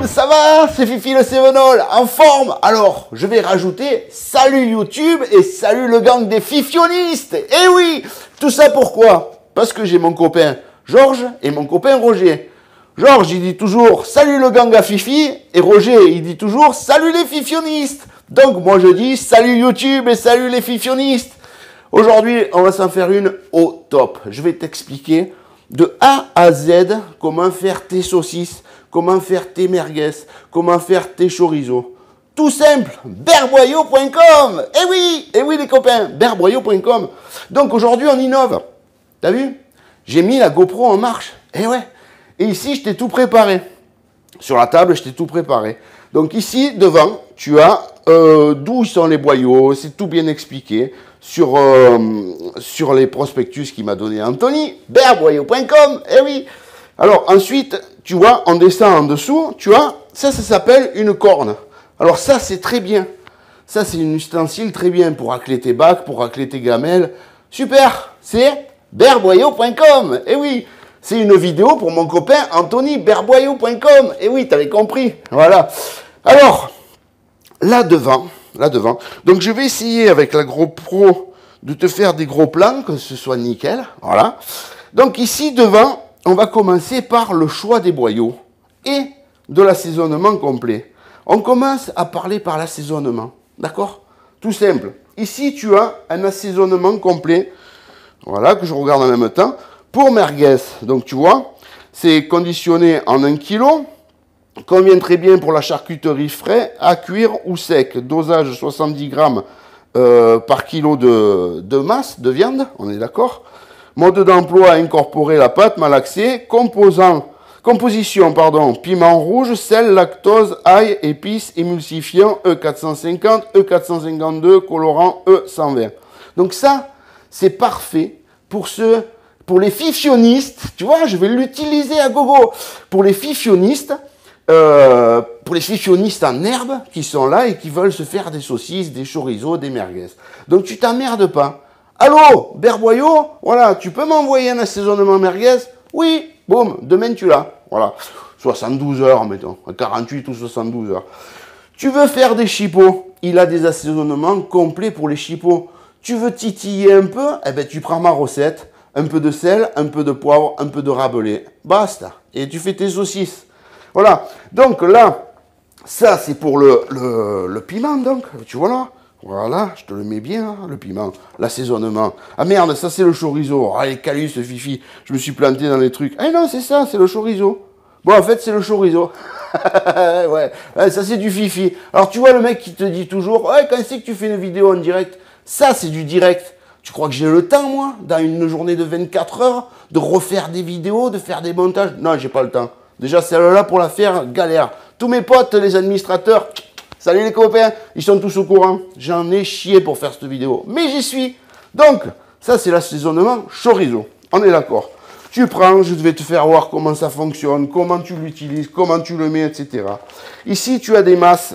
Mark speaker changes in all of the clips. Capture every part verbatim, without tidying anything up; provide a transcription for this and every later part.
Speaker 1: monde, ça va? C'est Fifi le Cévenol, en forme. Alors, je vais rajouter salut YouTube et salut le gang des fifionistes. Eh oui, tout ça pourquoi? Parce que j'ai mon copain Georges et mon copain Roger. Georges, il dit toujours salut le gang à Fifi et Roger, il dit toujours salut les fifionistes. Donc, moi je dis salut YouTube et salut les fifionistes. Aujourd'hui, on va s'en faire une au top. Je vais t'expliquer de A à Z comment faire tes saucisses, comment faire tes merguez, comment faire tes chorizo. Tout simple, berboyau point com. Eh oui, eh oui les copains, berboyau point com. Donc aujourd'hui, on innove. T'as vu? J'ai mis la GoPro en marche. Eh ouais. Et ici, je t'ai tout préparé. Sur la table, je t'ai tout préparé. Donc ici, devant, tu as euh, d'où sont les boyaux. C'est tout bien expliqué sur, euh, sur les prospectus qu'il m'a donné Anthony. berboyau point com. Eh oui. Alors ensuite, tu vois, on descend en dessous. Tu vois, ça, ça s'appelle une corne. Alors ça, c'est très bien. Ça, c'est un ustensile très bien pour racler tes bacs, pour racler tes gamelles. Super. C'est berboyau point com. Eh oui. C'est une vidéo pour mon copain Anthony, berboyau point com. Eh oui, t'avais compris. Voilà. Alors, là devant, là devant. Donc, je vais essayer avec la GoPro de te faire des gros plans, que ce soit nickel. Voilà. Donc, ici devant, on va commencer par le choix des boyaux et de l'assaisonnement complet. On commence à parler par l'assaisonnement. D'accord? Tout simple. Ici, tu as un assaisonnement complet. Voilà, que je regarde en même temps. Pour merguez, donc tu vois, c'est conditionné en un kilo, convient très bien pour la charcuterie frais, à cuire ou sec, dosage soixante-dix grammes euh, par kilo de, de masse de viande, on est d'accord. Mode d'emploi, incorporer la pâte malaxée, composant, composition, pardon, piment rouge, sel, lactose, ail, épices, émulsifiant, E quatre cent cinquante, E quatre cent cinquante-deux, colorant E cent vingt. Donc ça, c'est parfait pour ceux... Pour les fifionistes, tu vois, je vais l'utiliser à gogo. Pour les fifionistes, euh, pour les fifionistes en herbe qui sont là et qui veulent se faire des saucisses, des chorizo, des merguez. Donc tu t'emmerdes pas. Allô, berboyau, voilà, tu peux m'envoyer un assaisonnement merguez? Oui, boum, demain tu l'as. Voilà, soixante-douze heures, mettons, quarante-huit ou soixante-douze heures. Tu veux faire des chipots? Il a des assaisonnements complets pour les chipots. Tu veux titiller un peu? Eh ben tu prends ma recette. Un peu de sel, un peu de poivre, un peu de rabelais. Basta. Et tu fais tes saucisses. Voilà. Donc là, ça c'est pour le, le, le piment, donc. Tu vois là? Voilà, je te le mets bien, hein, le piment. L'assaisonnement. Ah merde, ça c'est le chorizo. Ah, les calus, ce fifi. Je me suis planté dans les trucs. Ah non, c'est ça, c'est le chorizo. Bon, en fait, c'est le chorizo. ouais. ouais, ça c'est du fifi. Alors tu vois le mec qui te dit toujours, ouais, quand c'est que tu fais une vidéo en direct? Ça c'est du direct. Tu crois que j'ai le temps, moi, dans une journée de vingt-quatre heures, de refaire des vidéos, de faire des montages? Non, j'ai pas le temps. Déjà, celle-là, pour la faire, galère. Tous mes potes, les administrateurs, salut les copains, ils sont tous au courant. J'en ai chié pour faire cette vidéo. Mais j'y suis. Donc, ça, c'est l'assaisonnement chorizo. On est d'accord. Tu prends, je vais te faire voir comment ça fonctionne, comment tu l'utilises, comment tu le mets, et cetera. Ici, tu as des masses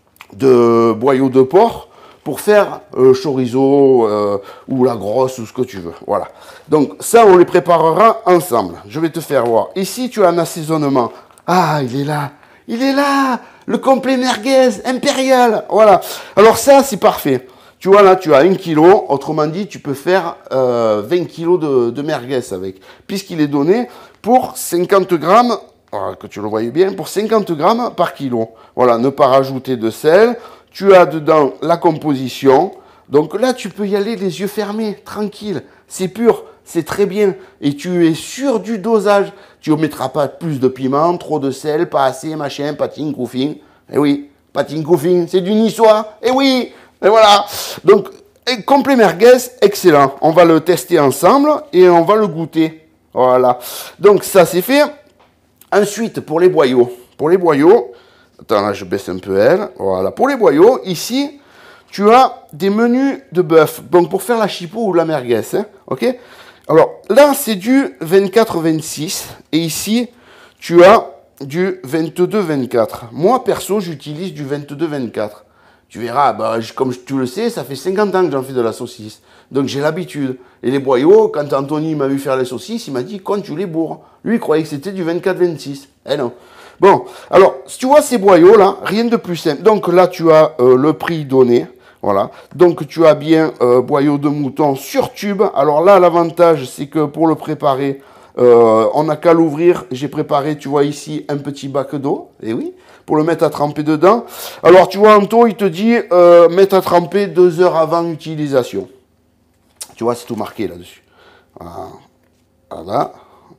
Speaker 1: de boyaux de porc pour faire euh, chorizo euh, ou la grosse ou ce que tu veux. Voilà. Donc ça, on les préparera ensemble. Je vais te faire voir. Ici, tu as un assaisonnement. Ah, il est là. Il est là. Le complet merguez impérial. Voilà. Alors ça, c'est parfait. Tu vois là, tu as un kilo. Autrement dit, tu peux faire euh, vingt kilos de, de merguez avec. Puisqu'il est donné pour cinquante grammes, voilà, que tu le voyais bien, pour cinquante grammes par kilo. Voilà, ne pas rajouter de sel. Tu as dedans la composition. Donc là, tu peux y aller les yeux fermés, tranquille. C'est pur, c'est très bien. Et tu es sûr du dosage. Tu ne mettras pas plus de piment, trop de sel, pas assez, machin, patine, coufing. Eh oui, patine, coufing, c'est du niçois. Eh oui, et voilà. Donc, complet merguez, excellent. On va le tester ensemble et on va le goûter. Voilà. Donc, ça, c'est fait. Ensuite, pour les boyaux. Pour les boyaux... Attends, là, je baisse un peu elle. Voilà. Pour les boyaux, ici, tu as des menus de bœuf. Donc, pour faire la chipot ou la merguez. Hein, ok? Alors, là, c'est du vingt-quatre vingt-six. Et ici, tu as du vingt-deux vingt-quatre. Moi, perso, j'utilise du vingt-deux vingt-quatre. Tu verras, bah, comme tu le sais, ça fait cinquante ans que j'en fais de la saucisse. Donc, j'ai l'habitude. Et les boyaux, quand Anthony m'a vu faire les saucisses, il m'a dit, quand tu les bourres. Lui, il croyait que c'était du vingt-quatre vingt-six. Eh non. Bon, alors, si tu vois ces boyaux là, rien de plus simple. Donc là, tu as euh, le prix donné. Voilà. Donc tu as bien euh, boyau de mouton sur tube. Alors là, l'avantage, c'est que pour le préparer, euh, on n'a qu'à l'ouvrir. J'ai préparé, tu vois ici, un petit bac d'eau. Et oui, pour le mettre à tremper dedans. Alors tu vois, Anto, il te dit euh, mettre à tremper deux heures avant utilisation. Tu vois, c'est tout marqué là-dessus. Voilà. Voilà.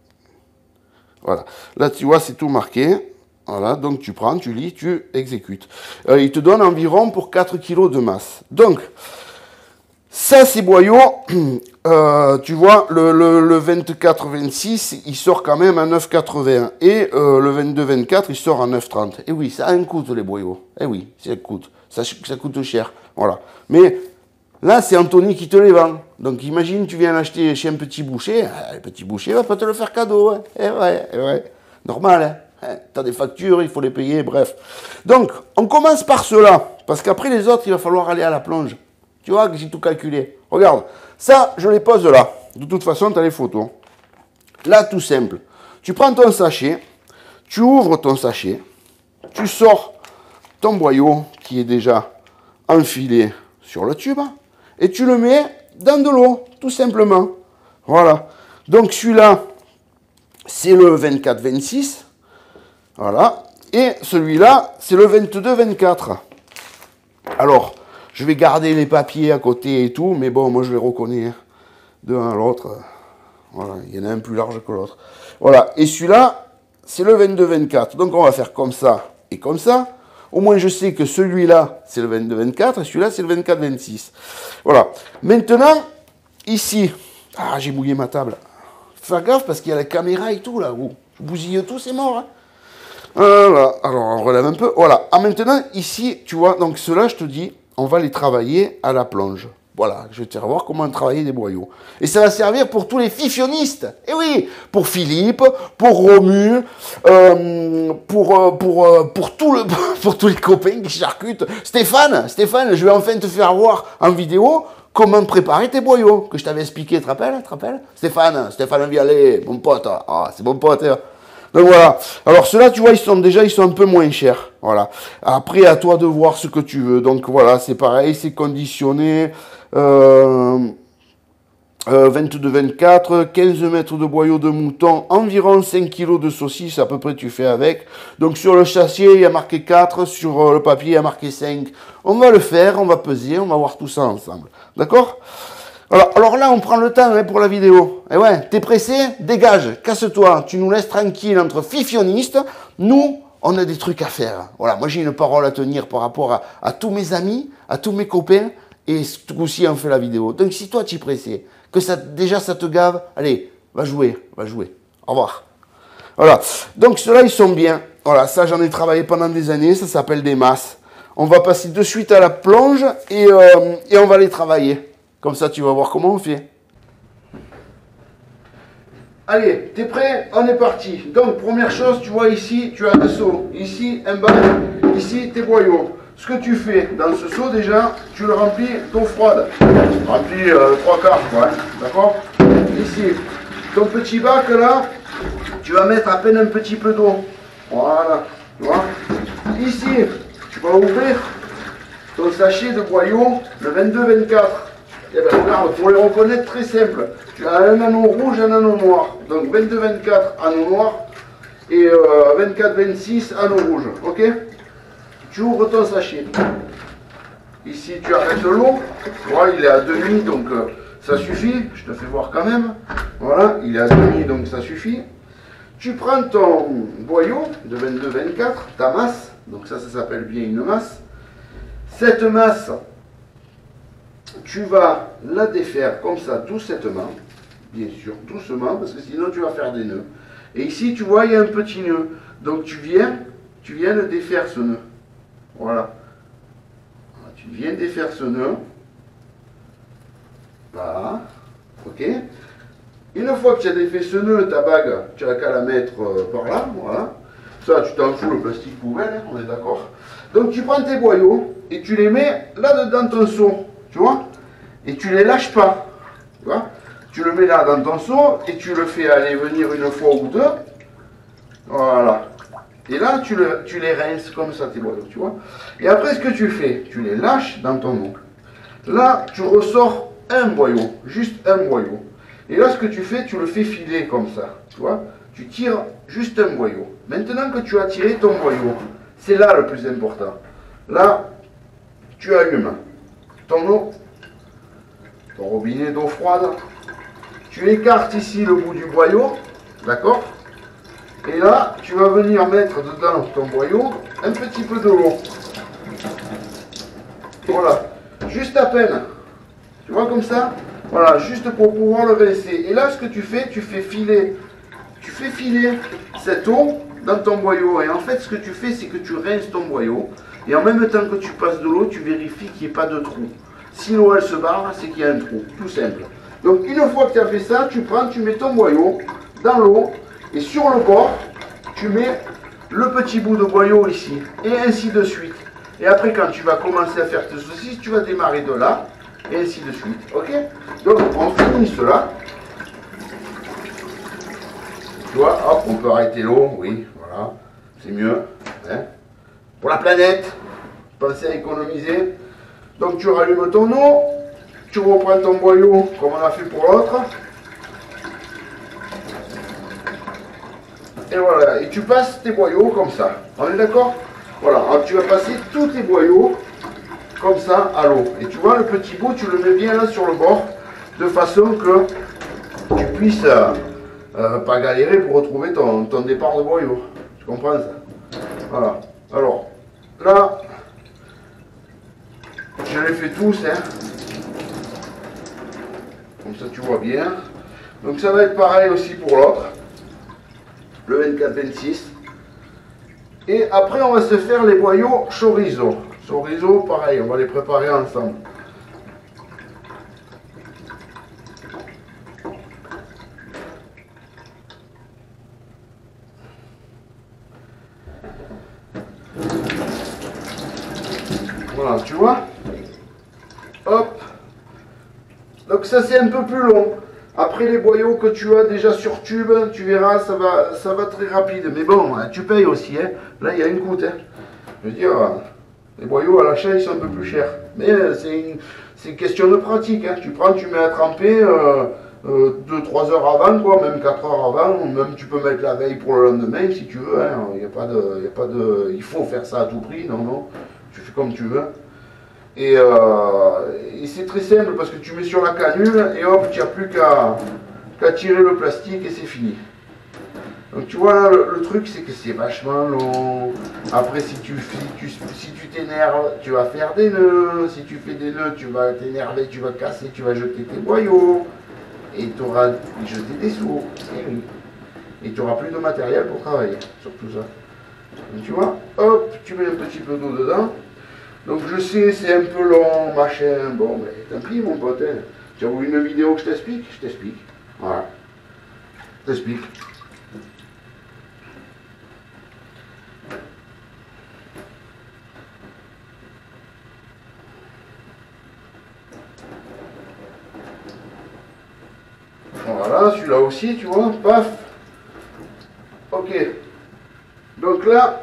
Speaker 1: Voilà. Là, tu vois, c'est tout marqué. Voilà, donc tu prends, tu lis, tu exécutes. Euh, il te donne environ pour quatre kilos de masse. Donc, ça, ces boyaux, euh, tu vois, le, le, le vingt-quatre vingt-six, il sort quand même à neuf quatre-vingts. Et euh, le vingt-deux vingt-quatre, il sort à neuf trente. Et oui, ça a un coût, les boyaux. Et oui, ça coûte. Ça, ça coûte cher. Voilà. Mais là, c'est Anthony qui te les vend. Donc, imagine, tu viens l'acheter chez un petit boucher. Le petit boucher va pas te le faire cadeau. Hein. Et ouais, et ouais. Normal, hein. Tu as des factures, il faut les payer, bref. Donc, on commence par cela. Parce qu'après les autres, il va falloir aller à la plonge. Tu vois que j'ai tout calculé. Regarde, ça, je les pose là. De toute façon, tu as les photos. Là, tout simple. Tu prends ton sachet, tu ouvres ton sachet, tu sors ton boyau qui est déjà enfilé sur le tube et tu le mets dans de l'eau, tout simplement. Voilà. Donc, celui-là, c'est le vingt-quatre vingt-six. Voilà. Et celui-là, c'est le vingt-deux vingt-quatre. Alors, je vais garder les papiers à côté et tout, mais bon, moi je les reconnais hein, de l'un à l'autre. Voilà, il y en a un plus large que l'autre. Voilà, et celui-là, c'est le vingt-deux vingt-quatre. Donc on va faire comme ça et comme ça. Au moins je sais que celui-là, c'est le vingt-deux vingt-quatre et celui-là, c'est le vingt-quatre vingt-six. Voilà. Maintenant, ici, ah, j'ai mouillé ma table. Fais gaffe parce qu'il y a la caméra et tout là. Oh, je bousille tout, c'est mort. Hein. Voilà, alors on relève un peu. Voilà, ah, maintenant, ici, tu vois, donc ceux-là, je te dis, on va les travailler à la plonge. Voilà, je vais te faire voir comment travailler des boyaux. Et ça va servir pour tous les fifionistes. Et oui, pour Philippe, pour Romu, euh, pour, euh, pour, euh, pour, tout le, pour tous les copains qui charcutent. Stéphane, Stéphane, je vais enfin te faire voir en vidéo comment préparer tes boyaux, que je t'avais expliqué, tu te rappelles, tu te rappelles Stéphane, Stéphane Vialet, mon pote. Ah, c'est mon pote, hein. Donc voilà. Alors ceux-là, tu vois, ils sont déjà, ils sont un peu moins chers. Voilà. Après, à toi de voir ce que tu veux. Donc voilà, c'est pareil, c'est conditionné. Euh, euh, vingt-deux vingt-quatre, quinze mètres de boyau de mouton, environ cinq kilos de saucisses, à peu près tu fais avec. Donc sur le châssis, il y a marqué quatre, sur le papier, il y a marqué cinq. On va le faire, on va peser, on va voir tout ça ensemble. D'accord ? Alors, alors là, on prend le temps hein, pour la vidéo. Et ouais, t'es pressé? Dégage, casse-toi. Tu nous laisses tranquille entre fifionnistes. Nous, on a des trucs à faire. Voilà, moi j'ai une parole à tenir par rapport à, à tous mes amis, à tous mes copains. Et ce coup-ci, on fait la vidéo. Donc si toi, tu es pressé, que ça, déjà ça te gave, allez, va jouer, va jouer. Au revoir. Voilà, donc ceux-là, ils sont bien. Voilà, ça, j'en ai travaillé pendant des années. Ça s'appelle des masses. On va passer de suite à la plonge et, euh, et on va les travailler. Comme ça, tu vas voir comment on fait. Allez, t'es prêt? On est parti. Donc, première chose, tu vois ici, tu as un seau. Ici, un bac. Ici, tes boyaux. Ce que tu fais dans ce seau, déjà, tu le remplis d'eau froide. Remplis euh, trois quarts, quoi. Hein, d'accord? Ici, ton petit bac, là, tu vas mettre à peine un petit peu d'eau. Voilà. Tu vois? Ici, tu vas ouvrir ton sachet de boyaux, le vingt-deux vingt-quatre. Eh bien, regarde, pour les reconnaître, très simple. Tu as un anneau rouge, un anneau noir. Donc vingt-deux vingt-quatre, anneau noir. Et euh, vingt-quatre vingt-six, anneau rouge. Ok? Tu ouvres ton sachet. Ici, tu arrêtes l'eau. Voilà, il est à demi, donc euh, ça suffit. Je te fais voir quand même. Voilà, il est à demi, donc ça suffit. Tu prends ton boyau de vingt-deux vingt-quatre, ta masse. Donc ça, ça s'appelle bien une masse. Cette masse, tu vas la défaire comme ça, doucement, bien sûr, doucement, parce que sinon tu vas faire des nœuds. Et ici, tu vois, il y a un petit nœud. Donc tu viens, tu viens de défaire ce nœud. Voilà. Tu viens défaire ce nœud. Voilà. Ok. Une fois que tu as défait ce nœud, ta bague, tu n'as qu'à la mettre euh, par là. Voilà. Ça, tu t'en fous le plastique poubelle, hein, on est d'accord. Donc tu prends tes boyaux et tu les mets là-dedans dans ton seau. Tu vois? Et tu les lâches pas. Tu vois? Tu le mets là dans ton seau et tu le fais aller venir une fois ou deux. Voilà. Et là, tu, le, tu les rinces comme ça, tes boyaux, tu vois. Et après, ce que tu fais, tu les lâches dans ton eau. Là, tu ressors un boyau, juste un boyau. Et là, ce que tu fais, tu le fais filer comme ça, tu vois. Tu tires juste un boyau. Maintenant que tu as tiré ton boyau, c'est là le plus important. Là, tu allumes ton eau, ton robinet d'eau froide. Tu écartes ici le bout du boyau, d'accord? Et là, tu vas venir mettre dedans ton boyau un petit peu de l'eau. Voilà, juste à peine. Tu vois comme ça? Voilà, juste pour pouvoir le rincer. Et là, ce que tu fais, tu fais filer, tu fais filer cette eau dans ton boyau. Et en fait, ce que tu fais, c'est que tu rinces ton boyau. Et en même temps que tu passes de l'eau, tu vérifies qu'il n'y ait pas de trou. Si l'eau, elle se barre, c'est qu'il y a un trou. Tout simple. Donc, une fois que tu as fait ça, tu prends, tu mets ton boyau dans l'eau. Et sur le bord, tu mets le petit bout de boyau ici. Et ainsi de suite. Et après, quand tu vas commencer à faire tes saucisses, tu vas démarrer de là. Et ainsi de suite. Ok? Donc, on finit cela. Tu vois, hop, on peut arrêter l'eau. Oui, voilà. C'est mieux. Hein? Pour la planète, pensez à économiser. Donc, tu rallumes ton eau. Tu reprends ton boyau comme on a fait pour l'autre. Et voilà, et tu passes tes boyaux comme ça. On est d'accord? Voilà, alors tu vas passer tous tes boyaux comme ça à l'eau. Et tu vois, le petit bout, tu le mets bien là sur le bord, de façon que tu puisses euh, euh, pas galérer pour retrouver ton, ton départ de boyau. Tu comprends ça? Voilà. Alors, là, je les fais tous, hein. Comme ça, tu vois bien. Donc ça va être pareil aussi pour l'autre. Le vingt-quatre vingt-six. Et après, on va se faire les boyaux chorizo. Chorizo, pareil, on va les préparer ensemble. Voilà, tu vois? Hop. Donc ça, c'est un peu plus long. Après les boyaux que tu as déjà sur tube, tu verras, ça va, ça va très rapide. Mais bon, tu payes aussi. Hein. Là, il y a une coûte. Hein. Je veux dire, les boyaux à l'achat, ils sont un peu plus chers. Mais c'est une, une question de pratique. Hein. Tu prends, tu mets à tremper euh, euh, deux trois heures avant, quoi, même quatre heures avant. Ou même tu peux mettre la veille pour le lendemain si tu veux. Hein. Il n'y a pas de, il y a pas de, il faut faire ça à tout prix. Non, non. Tu fais comme tu veux. Et, euh, et c'est très simple parce que tu mets sur la canule et hop, tu n'as plus qu'à qu'à tirer le plastique et c'est fini. Donc tu vois là, le, le truc c'est que c'est vachement long. Après si tu si tu si tu t'énerves, tu vas faire des nœuds. Si tu fais des nœuds, tu vas t'énerver, tu vas casser, tu vas jeter tes boyaux. Et tu auras jeté des sous. Et oui. Et tu n'auras plus de matériel pour travailler sur tout ça. Donc tu vois, hop, tu mets un petit peu d'eau dedans. Donc je sais, c'est un peu long, machin, bon, mais tant pis mon pote, hein. Tu as voulu une vidéo que je t'explique? Je t'explique. Voilà. Je t'explique. Voilà, celui-là aussi, tu vois, paf. Ok. Donc là,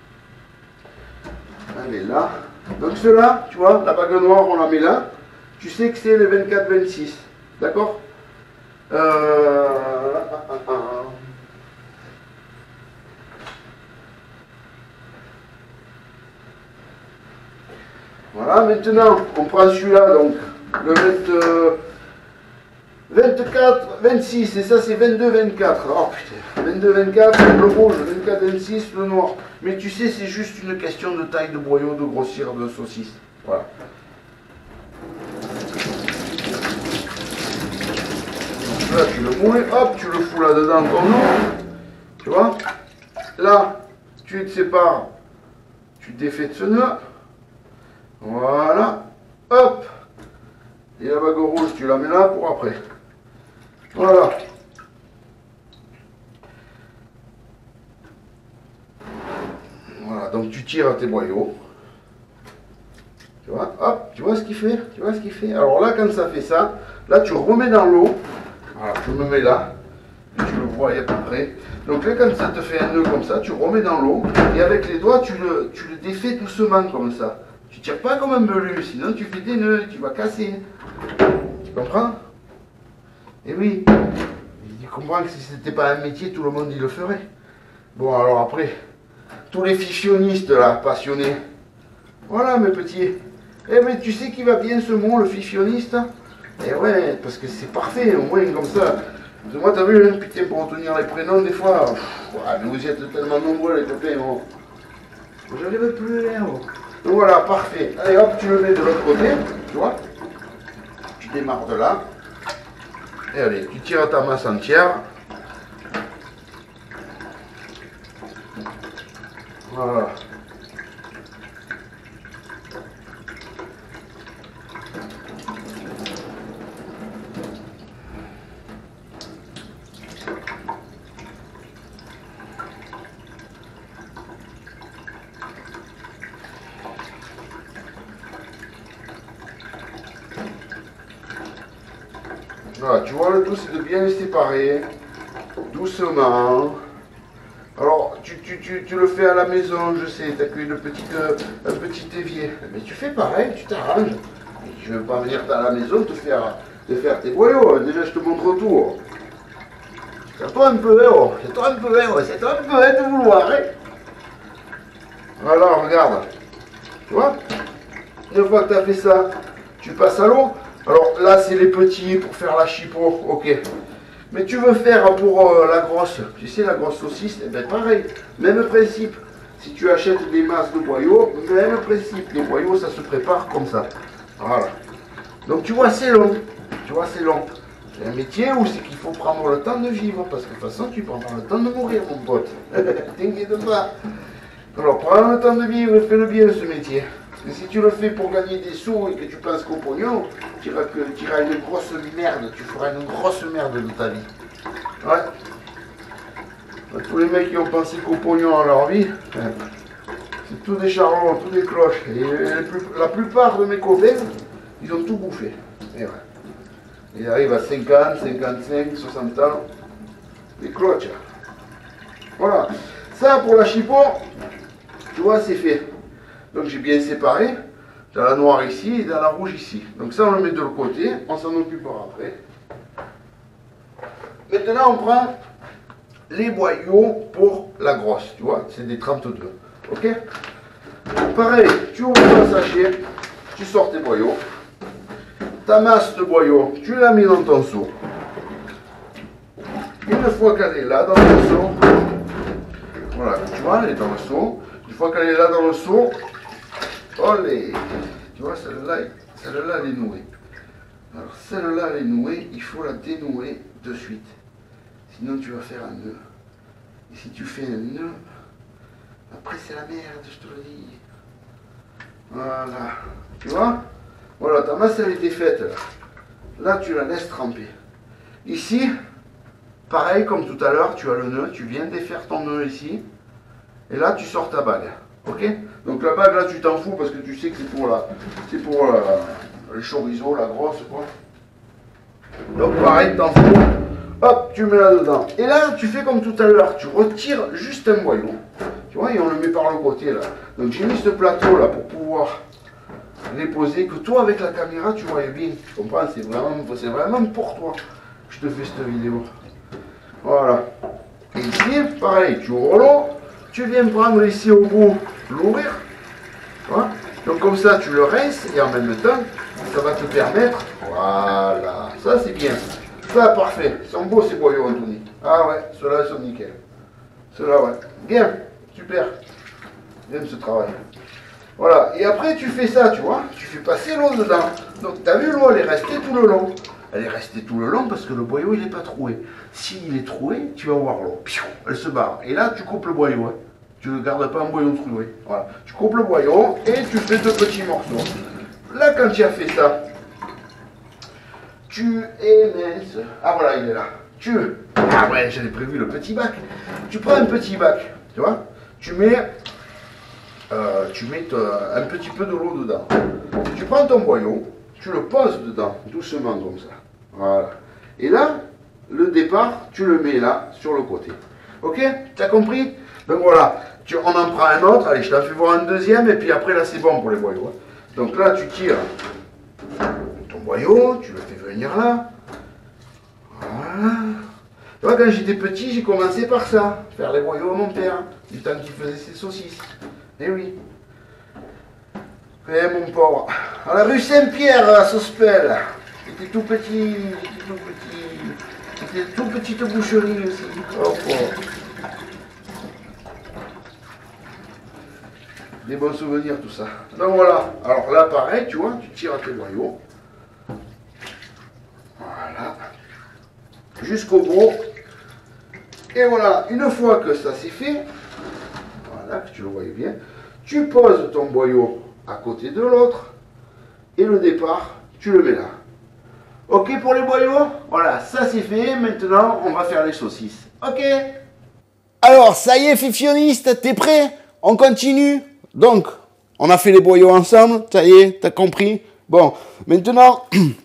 Speaker 1: elle est là. Donc cela, tu vois, la bague noire, on la met là. Tu sais que c'est le vingt-quatre vingt-six. D'accord? euh... Voilà, maintenant, on prend celui-là, donc, le vingt, euh, vingt-quatre vingt-six, et ça c'est vingt-deux vingt-quatre. Oh putain, vingt-deux vingt-quatre, le rouge, vingt-quatre vingt-six, le noir. Mais tu sais, c'est juste une question de taille de boyau, de grossir de saucisse. Voilà. Donc là, tu le moules, hop, tu le fous là-dedans ton eau. Tu vois? Là, tu te sépares, tu défais de ce nœud. Voilà. Hop. Et la bague rouge, tu la mets là pour après. Voilà. Voilà, donc tu tires à tes boyaux. Tu vois, hop, tu vois ce qu'il fait? Tu vois ce qu'il fait? Alors là, quand ça fait ça, là tu remets dans l'eau. Voilà, tu me mets là. Et tu le voyez à peu près. Donc là, quand ça te fait un nœud comme ça, tu remets dans l'eau et avec les doigts, tu le, tu le défais doucement comme ça. Tu tires pas comme un belu, sinon tu fais des nœuds, tu vas casser. Tu comprends? Et oui, tu comprends que si c'était pas un métier, tout le monde il le ferait. Bon, alors après, tous les fifionistes là, passionnés. Voilà mes petits. Eh mais tu sais qui va bien ce mot, le fifionniste? Eh ouais, parce que c'est parfait, au moins comme ça. Moi, t'as vu, hein, putain, pour retenir les prénoms, des fois, pff, ouais, mais vous êtes tellement nombreux, les copains, oh. J'arrive plus, hein, oh. Donc voilà, parfait. Allez, hop, tu le mets de l'autre côté, tu vois. Tu démarres de là. Et allez, tu tires ta masse entière. Voilà. Voilà, tu vois, le tout c'est de bien les séparer, doucement. Alors, tu, tu, tu, tu le fais à la maison, je sais, tu as qu'une petite, euh, un petit évier. Mais tu fais pareil, tu t'arranges. Je ne veux pas venir à la maison te faire, te faire tes boyaux, déjà je te montre tout. C'est toi un peu, hein, oh. C'est toi un peu, hein, c'est toi un peu hein, de vouloir. Hein. Voilà, regarde. Tu vois? Une fois que tu as fait ça, tu passes à l'eau. Alors là, c'est les petits pour faire la chipot, ok. Mais tu veux faire pour euh, la grosse, tu sais, la grosse saucisse, eh bien pareil, même principe. Si tu achètes des masses de boyaux, même principe. Les boyaux, ça se prépare comme ça. Voilà. Donc tu vois, c'est long. Tu vois, c'est long. C'est un métier où c'est qu'il faut prendre le temps de vivre, parce que de toute façon, tu prendras le temps de mourir, mon pote. T'inquiète pas. Alors, prends le temps de vivre et fais-le bien, ce métier. Et si tu le fais pour gagner des sous et que tu penses qu'au pognon, tu iras une grosse merde, tu feras une grosse merde de ta vie. Ouais. Tous les mecs qui ont pensé qu'au pognon dans leur vie, c'est tous des charlons, tous des cloches. Et les plus, la plupart de mes copains, ils ont tout bouffé. Et ouais. Ils arrivent à cinquante, cinquante-cinq, soixante ans. Des cloches. Voilà. Ça pour la chipot, tu vois, c'est fait. Donc j'ai bien séparé, dans la noire ici et dans la rouge ici. Donc ça on le met de l'autre côté, on s'en occupera après. Maintenant on prend les boyaux pour la grosse, tu vois, c'est des trente-deux. Ok? Pareil, tu ouvres ton sachet, tu sors tes boyaux. Ta masse de boyaux, tu la mets dans ton seau. Une fois qu'elle est là dans le seau, voilà, tu vois, elle est dans le seau. Une fois qu'elle est là dans le seau, olé, tu vois, celle-là, celle-là, elle est nouée. Alors, celle-là, elle est nouée, il faut la dénouer de suite. Sinon, tu vas faire un nœud. Et si tu fais un nœud, après, c'est la merde, je te le dis. Voilà, tu vois? Voilà, ta masse, elle est défaite, là. Là, tu la laisses tremper. Ici, pareil, comme tout à l'heure, tu as le nœud, tu viens défaire ton nœud ici. Et là, tu sors ta bague. Ok? Donc la bague là tu t'en fous parce que tu sais que c'est pour la c'est pour la, le chorizo, la grosse quoi. Donc pareil, t'en fous. Hop, tu mets là dedans. Et là tu fais comme tout à l'heure, tu retires juste un boyau. Tu vois, et on le met par le côté là. Donc j'ai mis ce plateau là pour pouvoir les poser, que toi avec la caméra tu voyais bien. Tu comprends? C'est vraiment, c'est vraiment pour toi que je te fais cette vidéo. Voilà. Et ici, pareil, tu ouvres l'eau. Tu viens prendre ici au bout, l'ouvrir. Voilà. Donc comme ça, tu le rinces et en même temps, ça va te permettre. Voilà. Ça, c'est bien. Ça, parfait. Ils sont beaux ces boyaux, Anthony. Ah ouais, ceux-là, ils sont nickel. Ceux-là, ouais. Bien. Super. J'aime ce travail. Voilà. Et après, tu fais ça, tu vois. Tu fais passer l'eau dedans. Donc, tu as vu, l'eau, elle est restée tout le long. Elle est restée tout le long parce que le boyau il n'est pas troué. S'il est troué, tu vas voir l'eau. Elle se barre. Et là, tu coupes le boyau. Hein. Tu ne gardes pas un boyau troué. Voilà. Tu coupes le boyau et tu fais deux petits morceaux. Là, quand tu as fait ça, tu éminces. Ah voilà, il est là. Tu. Ah ouais, j'avais prévu le petit bac. Tu prends un petit bac. Tu vois. Tu mets. Euh, tu mets un petit peu de l'eau dedans. Tu prends ton boyau. Tu le poses dedans, doucement comme ça. Voilà. Et là, le départ, tu le mets là, sur le côté. Ok? Tu as compris? Donc voilà, tu, on en prend un autre. Allez, je t'en fais voir un deuxième, et puis après là, c'est bon pour les boyaux. Hein. Donc là, tu tires ton boyau, tu le fais venir là. Voilà. Tu vois, quand j'étais petit, j'ai commencé par ça, faire les boyaux à mon père, du temps qu'il faisait ses saucisses. Eh oui. Eh mon pauvre. À la rue Saint-Pierre, à Sospel. C'était tout petit, c'était tout petit. C'était toute petite boucherie aussi. Oh, oh. Des bons souvenirs, tout ça. Donc voilà. Alors là, pareil, tu vois, tu tires à tes boyaux. Voilà. Jusqu'au bout. Et voilà, une fois que ça c'est fait, voilà, que tu le voyais bien, tu poses ton boyau à côté de l'autre, et le départ, tu le mets là. Ok pour les boyaux? Voilà, ça c'est fait, maintenant on va faire les saucisses. Ok? Alors, ça y est, Fifioniste, t'es prêt? On continue? Donc, on a fait les boyaux ensemble, ça y est, t'as compris? Bon, maintenant...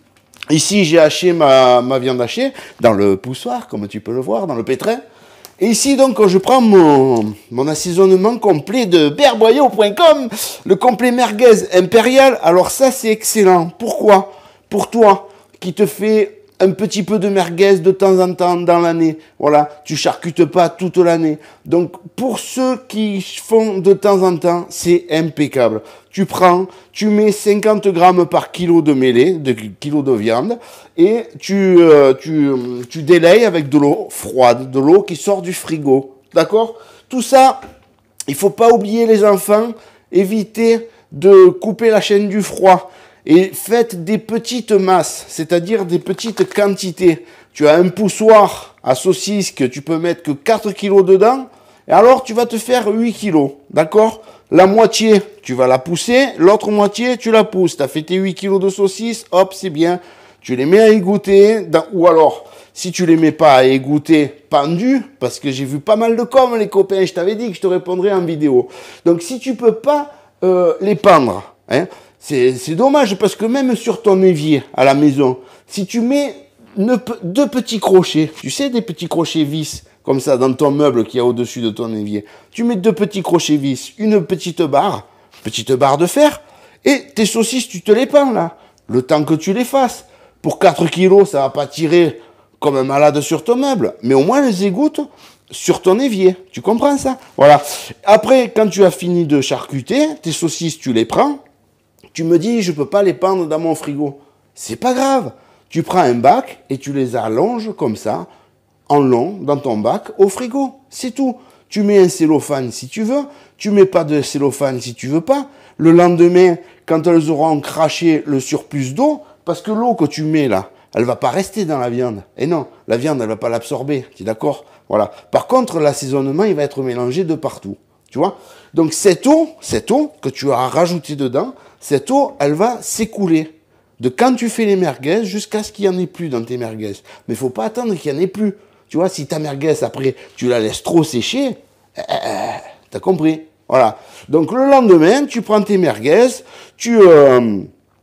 Speaker 1: Ici, j'ai haché ma, ma viande hachée dans le poussoir, comme tu peux le voir, dans le pétrin. Et ici, donc, je prends mon, mon assaisonnement complet de berboyau point com, le complet merguez impérial. Alors ça, c'est excellent. Pourquoi? Pour toi, qui te fais un petit peu de merguez de temps en temps dans l'année. Voilà, tu charcutes pas toute l'année. Donc, pour ceux qui font de temps en temps, c'est impeccable. Tu prends, tu mets cinquante grammes par kilo de mêlée, de kilo de viande, et tu, euh, tu, tu délayes avec de l'eau froide, de l'eau qui sort du frigo. D'accord? Tout ça, il faut pas oublier les enfants, évitez de couper la chaîne du froid. Et faites des petites masses, c'est-à-dire des petites quantités. Tu as un poussoir à saucisse que tu peux mettre que quatre kilos dedans, et alors tu vas te faire huit kilos, d'accord? La moitié, tu vas la pousser, l'autre moitié, tu la pousses. Tu as fait tes huit kilos de saucisse, hop, c'est bien. Tu les mets à égoutter, dans, ou alors, si tu les mets pas à égoutter pendus, parce que j'ai vu pas mal de com, les copains, je t'avais dit que je te répondrais en vidéo. Donc si tu peux pas euh, les pendre, hein, c'est dommage, parce que même sur ton évier à la maison, si tu mets ne, deux petits crochets, tu sais, des petits crochets vis, comme ça, dans ton meuble qui est au-dessus de ton évier, tu mets deux petits crochets vis, une petite barre, petite barre de fer, et tes saucisses, tu te les pends là, le temps que tu les fasses. Pour quatre kilos, ça va pas tirer comme un malade sur ton meuble, mais au moins les égouttes sur ton évier. Tu comprends ça? Voilà. Après, quand tu as fini de charcuter, tes saucisses, tu les prends. Tu me dis, je peux pas les pendre dans mon frigo. C'est pas grave. Tu prends un bac et tu les allonges comme ça, en long, dans ton bac, au frigo. C'est tout. Tu mets un cellophane si tu veux. Tu mets pas de cellophane si tu veux pas. Le lendemain, quand elles auront craché le surplus d'eau, parce que l'eau que tu mets là, elle va pas rester dans la viande. Et non, la viande, elle va pas l'absorber. Tu es d'accord? Voilà. Par contre, l'assaisonnement, il va être mélangé de partout. Tu vois? Donc, cette eau, cette eau que tu as rajoutée dedans, cette eau, elle va s'écouler. De quand tu fais les merguez jusqu'à ce qu'il n'y en ait plus dans tes merguez. Mais il faut pas attendre qu'il n'y en ait plus. Tu vois, si ta merguez, après, tu la laisses trop sécher, euh, t'as compris? Voilà. Donc, le lendemain, tu prends tes merguez, tu... Euh,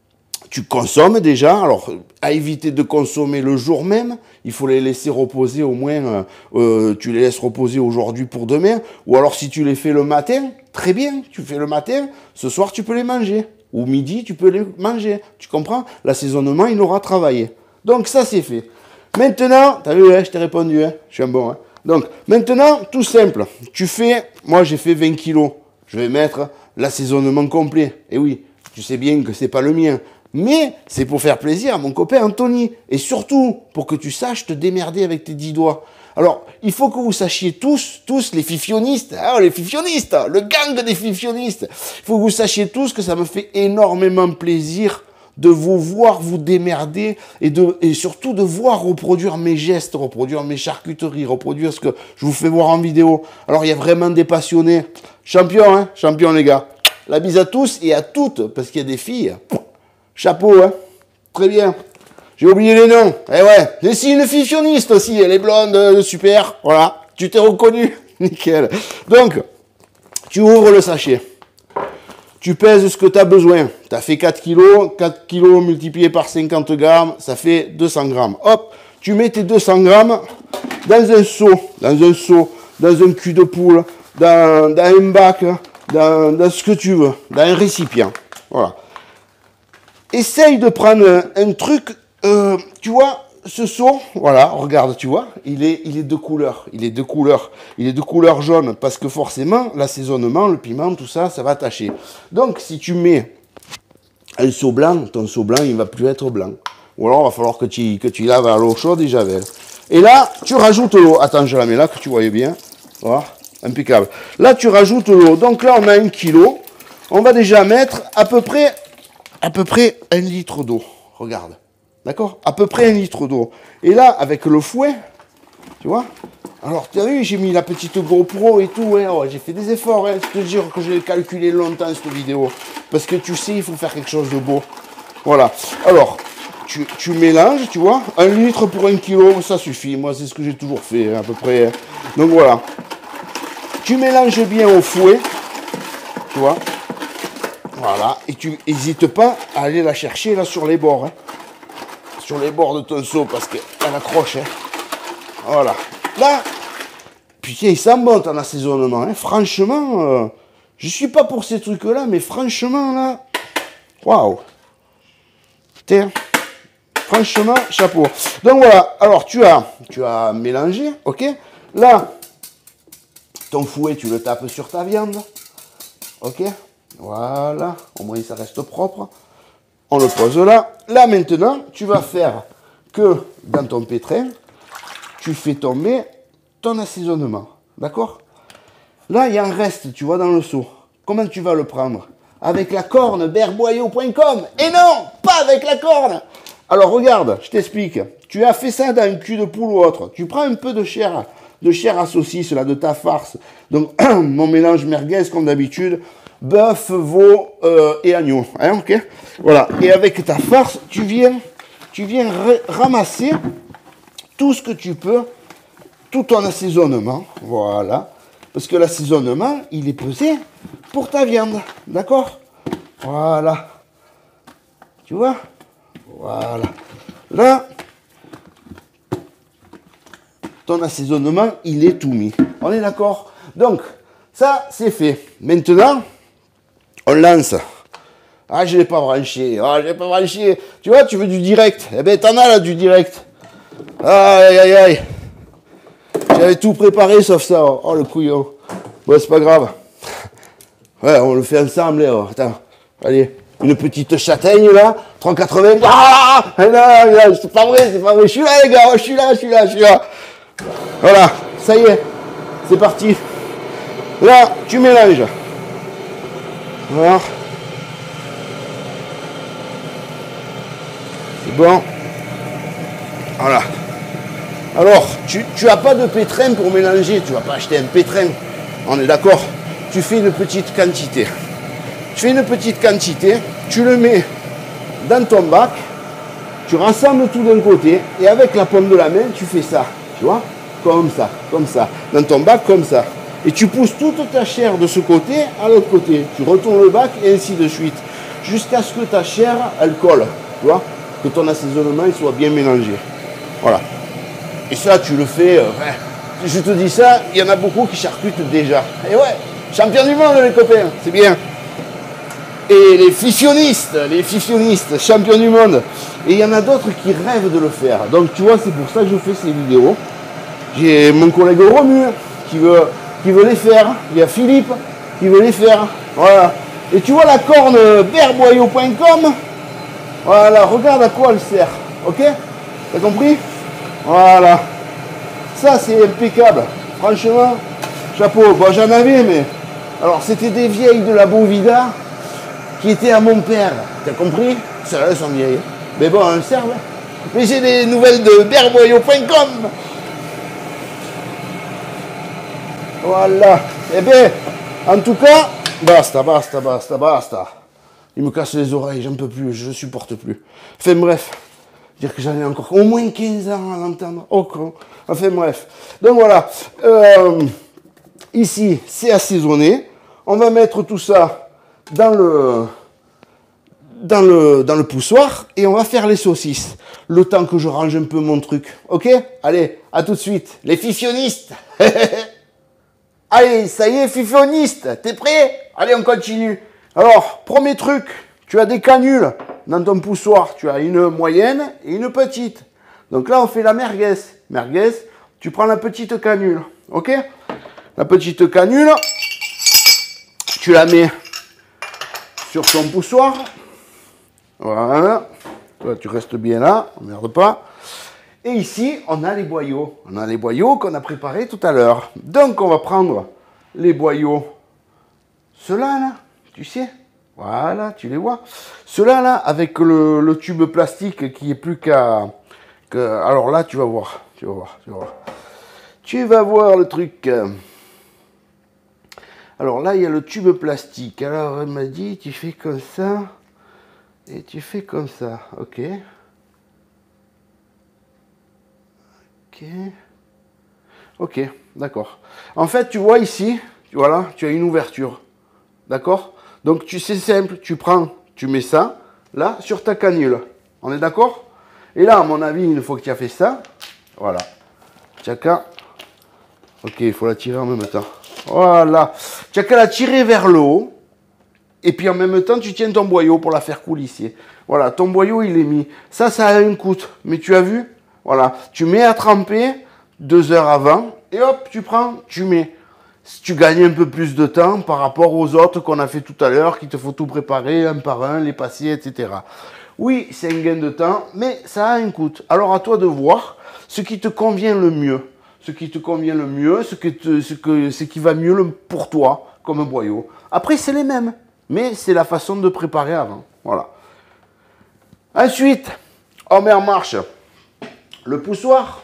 Speaker 1: Tu consommes déjà, alors à éviter de consommer le jour même, il faut les laisser reposer au moins, euh, tu les laisses reposer aujourd'hui pour demain, ou alors si tu les fais le matin, très bien, tu fais le matin, ce soir tu peux les manger, ou midi tu peux les manger, tu comprends? L'assaisonnement il aura travaillé, donc ça c'est fait. Maintenant, t'as vu, hein, je t'ai répondu, hein, je suis un bon, hein. Donc maintenant, tout simple, tu fais, moi j'ai fait vingt kilos, je vais mettre l'assaisonnement complet, et oui, tu sais bien que c'est pas le mien. Mais c'est pour faire plaisir à mon copain Anthony. Et surtout, pour que tu saches te démerder avec tes dix doigts. Alors, il faut que vous sachiez tous, tous les fifionnistes, hein, les fifionnistes, le gang des fifionnistes. Il faut que vous sachiez tous que ça me fait énormément plaisir de vous voir vous démerder et, de, et surtout de voir reproduire mes gestes, reproduire mes charcuteries, reproduire ce que je vous fais voir en vidéo. Alors, il y a vraiment des passionnés. Champion, hein, champion les gars. La bise à tous et à toutes, parce qu'il y a des filles... Chapeau, hein. Très bien. J'ai oublié les noms. Eh ouais. Et si, une fifioniste aussi. Elle est blonde, euh, super. Voilà. Tu t'es reconnu. Nickel. Donc, tu ouvres le sachet. Tu pèses ce que tu as besoin. Tu as fait quatre kilos. quatre kilos multiplié par cinquante grammes, ça fait deux cents grammes. Hop. tu mets tes deux cents grammes dans un seau, dans un seau, dans un cul de poule, dans, dans un bac, dans, dans ce que tu veux, dans un récipient. Voilà. Essaye de prendre un, un truc, euh, tu vois, ce seau, voilà, regarde, tu vois, il est, il est de couleur, il est de couleur, il est de couleur jaune, parce que forcément, l'assaisonnement, le piment, tout ça, ça va tacher. Donc, si tu mets un seau blanc, ton seau blanc, il va plus être blanc. Ou alors, il va falloir que tu, que tu laves à l'eau chaude et javel. Et là, tu rajoutes l'eau. Attends, je la mets là, que tu voyais bien. Voilà, impeccable. Là, tu rajoutes l'eau. Donc là, on a un kilo. On va déjà mettre à peu près, à peu près un litre d'eau. Regarde. D'accord? À peu près un litre d'eau. Et là, avec le fouet, tu vois? Alors, tu as vu, j'ai mis la petite GoPro et tout. Hein, oh, j'ai fait des efforts. Hein, je te jure que j'ai calculé longtemps cette vidéo. Parce que tu sais, il faut faire quelque chose de beau. Voilà. Alors, tu, tu mélanges, tu vois. Un litre pour un kilo, ça suffit. Moi, c'est ce que j'ai toujours fait, à peu près. Donc, voilà. Tu mélanges bien au fouet. Tu vois. Voilà. Et tu n'hésites pas à aller la chercher là sur les bords. Hein. Sur les bords de ton seau, parce qu'elle accroche. Hein. Voilà. Là, putain, il sent bon ton assaisonnement. Hein. Franchement, euh, je suis pas pour ces trucs-là, mais franchement, là, waouh. Putain, franchement, chapeau. Donc voilà, alors tu as, tu as mélangé, ok. Là, ton fouet, tu le tapes sur ta viande, ok. Voilà, au moins ça reste propre. On le pose là. Là, maintenant, tu vas faire que dans ton pétrin, tu fais tomber ton assaisonnement. D'accord? Là, il y a un reste, tu vois, dans le seau. Comment tu vas le prendre? Avec la corne, berboyau point com. Et non, pas avec la corne. Alors, regarde, je t'explique. Tu as fait ça dans un cul de poule ou autre. Tu prends un peu de chair, de chair à saucisse, là, de ta farce. Donc, mon mélange merguez, comme d'habitude. Bœuf, veau euh, et agneau. Hein, ok? Voilà. Et avec ta farce, tu viens, tu viens ramasser tout ce que tu peux, tout ton assaisonnement. Voilà. Parce que l'assaisonnement, il est pesé pour ta viande. D'accord? Voilà. Tu vois? Voilà. Là, ton assaisonnement, il est tout mis. On est d'accord? Donc, ça, c'est fait. Maintenant, on lance. Ah, je ne l'ai pas branché. Ah, je ne l'ai pas branché. Tu vois, tu veux du direct. Eh bien, t'en as là, du direct. Aïe, aïe, aïe. J'avais tout préparé sauf ça. Oh, le couillon. Bon, c'est pas grave. Ouais, on le fait ensemble. Oh. Attends. Allez. Une petite châtaigne, là. trois quatre-vingts. Ah, là, là, c'est pas vrai, c'est pas vrai. Je suis là, les gars. Je suis là, je suis là, je suis là. Voilà. Ça y est. C'est parti. Là, tu mélanges. Voilà. C'est bon. Voilà. Alors, tu n'as pas de pétrin pour mélanger. Tu ne vas pas acheter un pétrin. On est d'accord? Tu fais une petite quantité. Tu fais une petite quantité. Tu le mets dans ton bac. Tu rassembles tout d'un côté. Et avec la paume de la main, tu fais ça. Tu vois? Comme ça. Comme ça. Dans ton bac, comme ça. Et tu pousses toute ta chair de ce côté à l'autre côté. Tu retournes le bac et ainsi de suite. Jusqu'à ce que ta chair, elle colle. Tu vois? Que ton assaisonnement il soit bien mélangé. Voilà. Et ça, tu le fais... Euh, ben, si je te dis ça, il y en a beaucoup qui charcutent déjà. Et ouais, champion du monde, les copains. C'est bien. Et les ficionnistes, les ficionnistes, champions du monde. Et il y en a d'autres qui rêvent de le faire. Donc, tu vois, c'est pour ça que je fais ces vidéos. J'ai mon collègue Romu qui veut... qui veut les faire, il y a Philippe qui veut les faire, voilà. Et tu vois la corne berboyau point com, voilà, regarde à quoi elle sert, ok? T'as compris? Voilà. Ça, c'est impeccable, franchement, chapeau. Bon, j'en avais, mais... Alors, c'était des vieilles de la Bovida qui étaient à mon père, t'as compris? Celles-là, elles sont vieilles. Mais bon, elles servent. Mais j'ai des nouvelles de berboyau point com. Voilà. Eh bien, en tout cas, basta, basta, basta, basta. Il me casse les oreilles, j'en peux plus, je ne supporte plus. Enfin bref, dire que j'en ai encore au moins quinze ans à l'entendre. Oh con. Enfin bref. Donc voilà. Euh, ici, c'est assaisonné. On va mettre tout ça dans le, dans le, dans le poussoir et on va faire les saucisses. Le temps que je range un peu mon truc. Ok? Allez, à tout de suite. Les fifionnistes. Allez, ça y est, fifioniste. T'es prêt? Allez, on continue. Alors, premier truc, tu as des canules dans ton poussoir. Tu as une moyenne et une petite. Donc là, on fait la merguez. Merguez, tu prends la petite canule. Ok? La petite canule, tu la mets sur ton poussoir. Voilà. Toi, tu restes bien là, on merde pas. Et ici, on a les boyaux. On a les boyaux qu'on a préparés tout à l'heure. Donc, on va prendre les boyaux. Ceux-là, là, tu sais. Voilà, tu les vois. Ceux-là, là, avec le, le tube plastique qui est plus qu'à... Que, alors là, tu vas voir. Tu vas voir, tu vas voir. Tu vas voir le truc. Alors là, il y a le tube plastique. Alors, elle m'a dit, tu fais comme ça. Et tu fais comme ça. Ok. Ok. Ok, d'accord. En fait, tu vois ici, voilà, tu as une ouverture. D'accord? Donc, tu c'est simple. Tu prends, tu mets ça, là, sur ta canule. On est d'accord? Et là, à mon avis, une fois que tu as fait ça, voilà. Tchaka. Ok, il faut la tirer en même temps. Voilà. Tu as qu'à la tirer vers le haut. Et puis en même temps, tu tiens ton boyau pour la faire coulisser. Voilà, ton boyau, il est mis. Ça, ça a un coût. Mais tu as vu? Voilà. Tu mets à tremper deux heures avant. Et hop, tu prends, tu mets. Tu gagnes un peu plus de temps par rapport aux autres qu'on a fait tout à l'heure, qu'il te faut tout préparer un par un, les passer, et cetera. Oui, c'est un gain de temps, mais ça a un coût. Alors à toi de voir ce qui te convient le mieux. Ce qui te convient le mieux, ce, que te, ce, que, ce qui va mieux le, pour toi, comme un boyau. Après, c'est les mêmes, mais c'est la façon de préparer avant. Voilà. Ensuite, on met en marche le poussoir.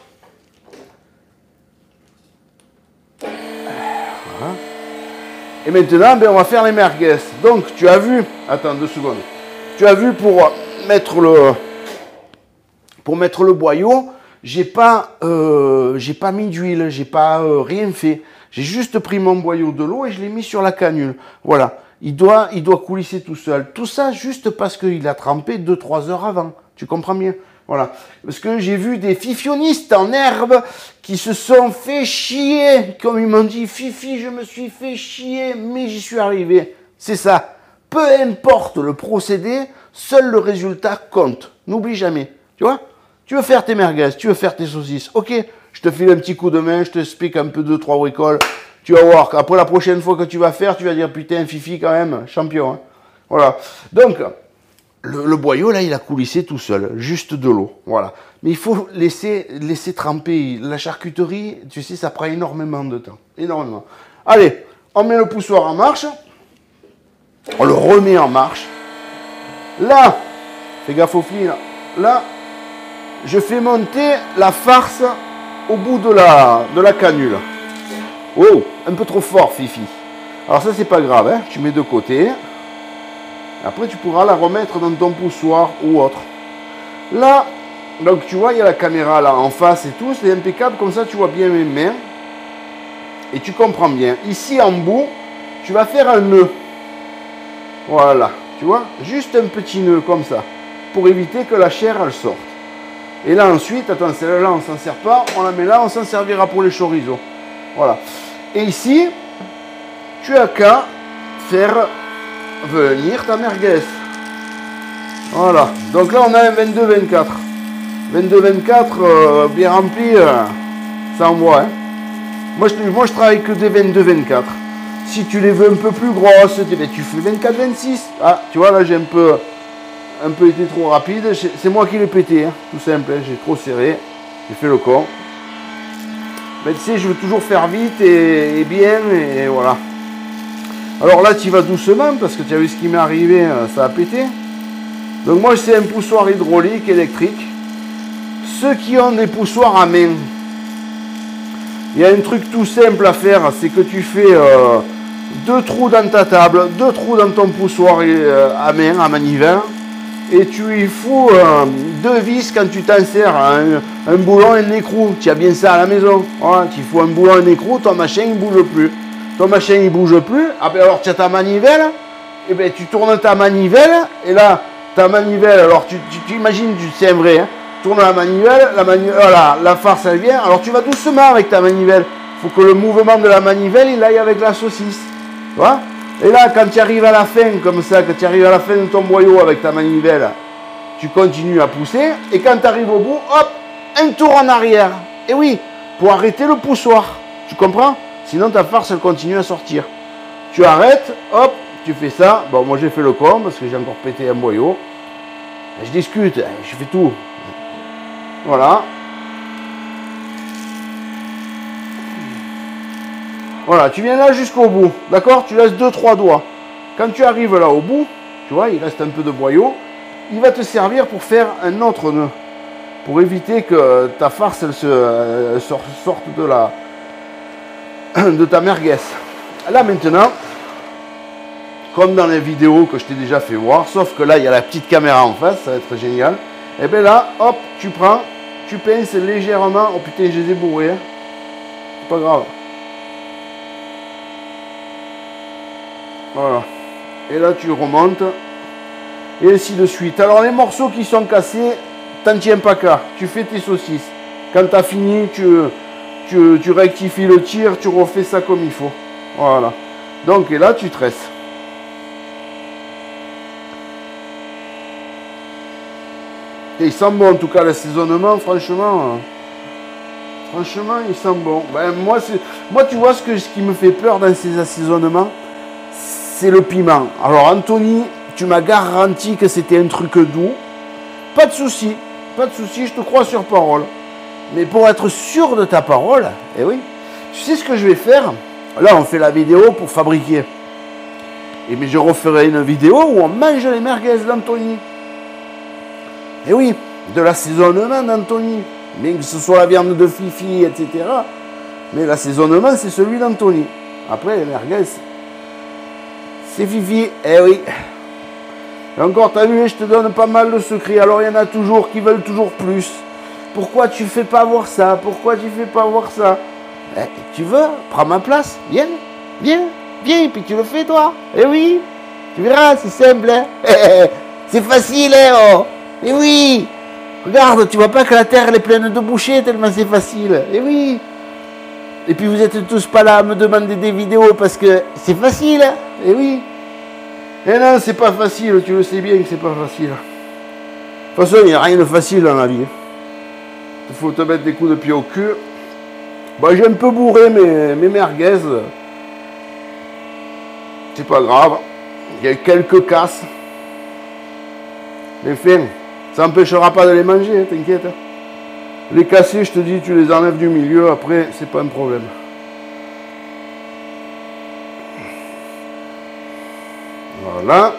Speaker 1: Voilà. Et maintenant, ben, on va faire les merguez. Donc, tu as vu, attends deux secondes, tu as vu pour mettre le, pour mettre le boyau, j'ai pas, euh, j'ai pas mis d'huile, j'ai pas euh, rien fait. J'ai juste pris mon boyau de l'eau et je l'ai mis sur la canule. Voilà, il doit, il doit coulisser tout seul. Tout ça juste parce qu'il a trempé deux trois heures avant. Tu comprends bien? Voilà. Parce que j'ai vu des fifionnistes en herbe qui se sont fait chier. Comme ils m'ont dit, Fifi, je me suis fait chier, mais j'y suis arrivé. C'est ça. Peu importe le procédé, seul le résultat compte. N'oublie jamais. Tu vois? Tu veux faire tes merguez, tu veux faire tes saucisses. Ok, je te file un petit coup de main, je te explique un peu deux, trois bricoles. Tu vas voir qu'après la prochaine fois que tu vas faire, tu vas dire putain, Fifi quand même, champion. Hein. Voilà. Donc, le, le boyau là, il a coulissé tout seul, juste de l'eau. Voilà. Mais il faut laisser, laisser tremper. La charcuterie, tu sais, ça prend énormément de temps. Énormément. Allez, on met le poussoir en marche. On le remet en marche. Là, fais gaffe aux filles là. Là, je fais monter la farce au bout de la, de la canule. Oh, un peu trop fort, Fifi. Alors ça, c'est pas grave, hein. Tu mets de côté. Après, tu pourras la remettre dans ton poussoir ou autre. Là, donc tu vois, il y a la caméra là en face et tout. C'est impeccable, comme ça, tu vois bien mes mains. Et tu comprends bien. Ici, en bout, tu vas faire un nœud. Voilà, tu vois, juste un petit nœud comme ça. Pour éviter que la chair, elle sorte. Et là ensuite, attends, celle-là on ne s'en sert pas, on la met là, on s'en servira pour les chorizo. Voilà. Et ici, tu as qu'à faire venir ta merguez. Voilà. Donc là on a un vingt-deux vingt-quatre. vingt-deux vingt-quatre euh, bien rempli, euh, ça envoie. Hein. Moi, je, moi je travaille que des vingt-deux vingt-quatre. Si tu les veux un peu plus grosses, tu fais vingt-quatre vingt-six. Ah, tu vois là j'ai un peu... un peu été trop rapide, c'est moi qui l'ai pété, hein. Tout simple, hein. J'ai trop serré, j'ai fait le con. Mais tu sais, je veux toujours faire vite et, et bien, et voilà. Alors là, tu vas doucement, parce que tu as vu ce qui m'est arrivé, ça a pété. Donc moi, c'est un poussoir hydraulique, électrique. Ceux qui ont des poussoirs à main, il y a un truc tout simple à faire, c'est que tu fais euh, deux trous dans ta table, deux trous dans ton poussoir euh, à main, à manivelle. Et tu y fous euh, deux vis quand tu t'en sers, un, un boulon et un écrou. Tu as bien ça à la maison. Voilà, tu fous un boulon et un écrou, ton machin il bouge plus. Ton machin il bouge plus. Ah ben alors tu as ta manivelle, et ben tu tournes ta manivelle, et là ta manivelle, alors tu, tu, tu imagines, c'est vrai, hein, tourne la manivelle, la, mani voilà, la farce elle vient, alors tu vas doucement avec ta manivelle. Il faut que le mouvement de la manivelle il aille avec la saucisse. Tu vois? Et là, quand tu arrives à la fin, comme ça, quand tu arrives à la fin de ton boyau avec ta manivelle, tu continues à pousser, et quand tu arrives au bout, hop, un tour en arrière. Et oui, pour arrêter le poussoir. Tu comprends? Sinon ta farce elle continue à sortir. Tu arrêtes, hop, tu fais ça. Bon, moi j'ai fait le con parce que j'ai encore pété un boyau. Je discute, je fais tout. Voilà. Voilà, tu viens là jusqu'au bout. D'accord? Tu laisses deux trois doigts. Quand tu arrives là au bout, tu vois, il reste un peu de boyau. Il va te servir pour faire un autre nœud. Pour éviter que ta farce elle se elle sorte de la de ta merguez. Là maintenant, comme dans les vidéos que je t'ai déjà fait voir, sauf que là il y a la petite caméra en face, ça va être génial. Et bien là, hop, tu prends, tu pinces légèrement. Oh putain, je les ai bourrés. Hein. C'est pas grave. Voilà. Et là tu remontes. Et ainsi de suite. Alors les morceaux qui sont cassés, t'en tiens pas qu'à. Tu fais tes saucisses. Quand tu as fini, tu, tu, tu rectifies le tir, tu refais ça comme il faut. Voilà. Donc et là tu tresses. Et il sent bon en tout cas l'assaisonnement, franchement. Franchement, il sent bon. Ben, moi, moi, tu vois ce, que, ce qui me fait peur dans ces assaisonnements, c'est le piment. Alors Anthony, tu m'as garanti que c'était un truc doux. Pas de souci, pas de souci, je te crois sur parole. Mais pour être sûr de ta parole, eh oui, tu sais ce que je vais faire? Là, on fait la vidéo pour fabriquer. Et mais je referai une vidéo où on mange les merguez d'Anthony. Eh oui, de l'assaisonnement d'Anthony. Bien que ce soit la viande de Fifi, et cetera. Mais l'assaisonnement, c'est celui d'Anthony. Après, les merguez, c'est Fifi. Eh oui. Et encore, t'as vu, je te donne pas mal de secrets. Alors, il y en a toujours qui veulent toujours plus. Pourquoi tu fais pas voir ça? Pourquoi tu fais pas voir ça? Eh, tu veux? Prends ma place. Viens, viens, viens, puis tu le fais, toi. Eh oui. Tu verras, c'est simple. Hein. C'est facile, hein, oh. Eh oui. Regarde, tu vois pas que la terre elle est pleine de bouchées tellement c'est facile. Eh oui. Et puis vous êtes tous pas là à me demander des vidéos parce que c'est facile. Hein. Eh oui. Eh non, c'est pas facile, tu le sais bien que c'est pas facile. De toute façon, il n'y a rien de facile dans la vie. Il faut te mettre des coups de pied au cul. Bah, j'ai un peu bourré mes, mes merguez. C'est pas grave. Il y a quelques casses. Mais fin. Ça n'empêchera pas de les manger, hein, t'inquiète. Les casser, je te dis, tu les enlèves du milieu, après, c'est pas un problème. Voilà.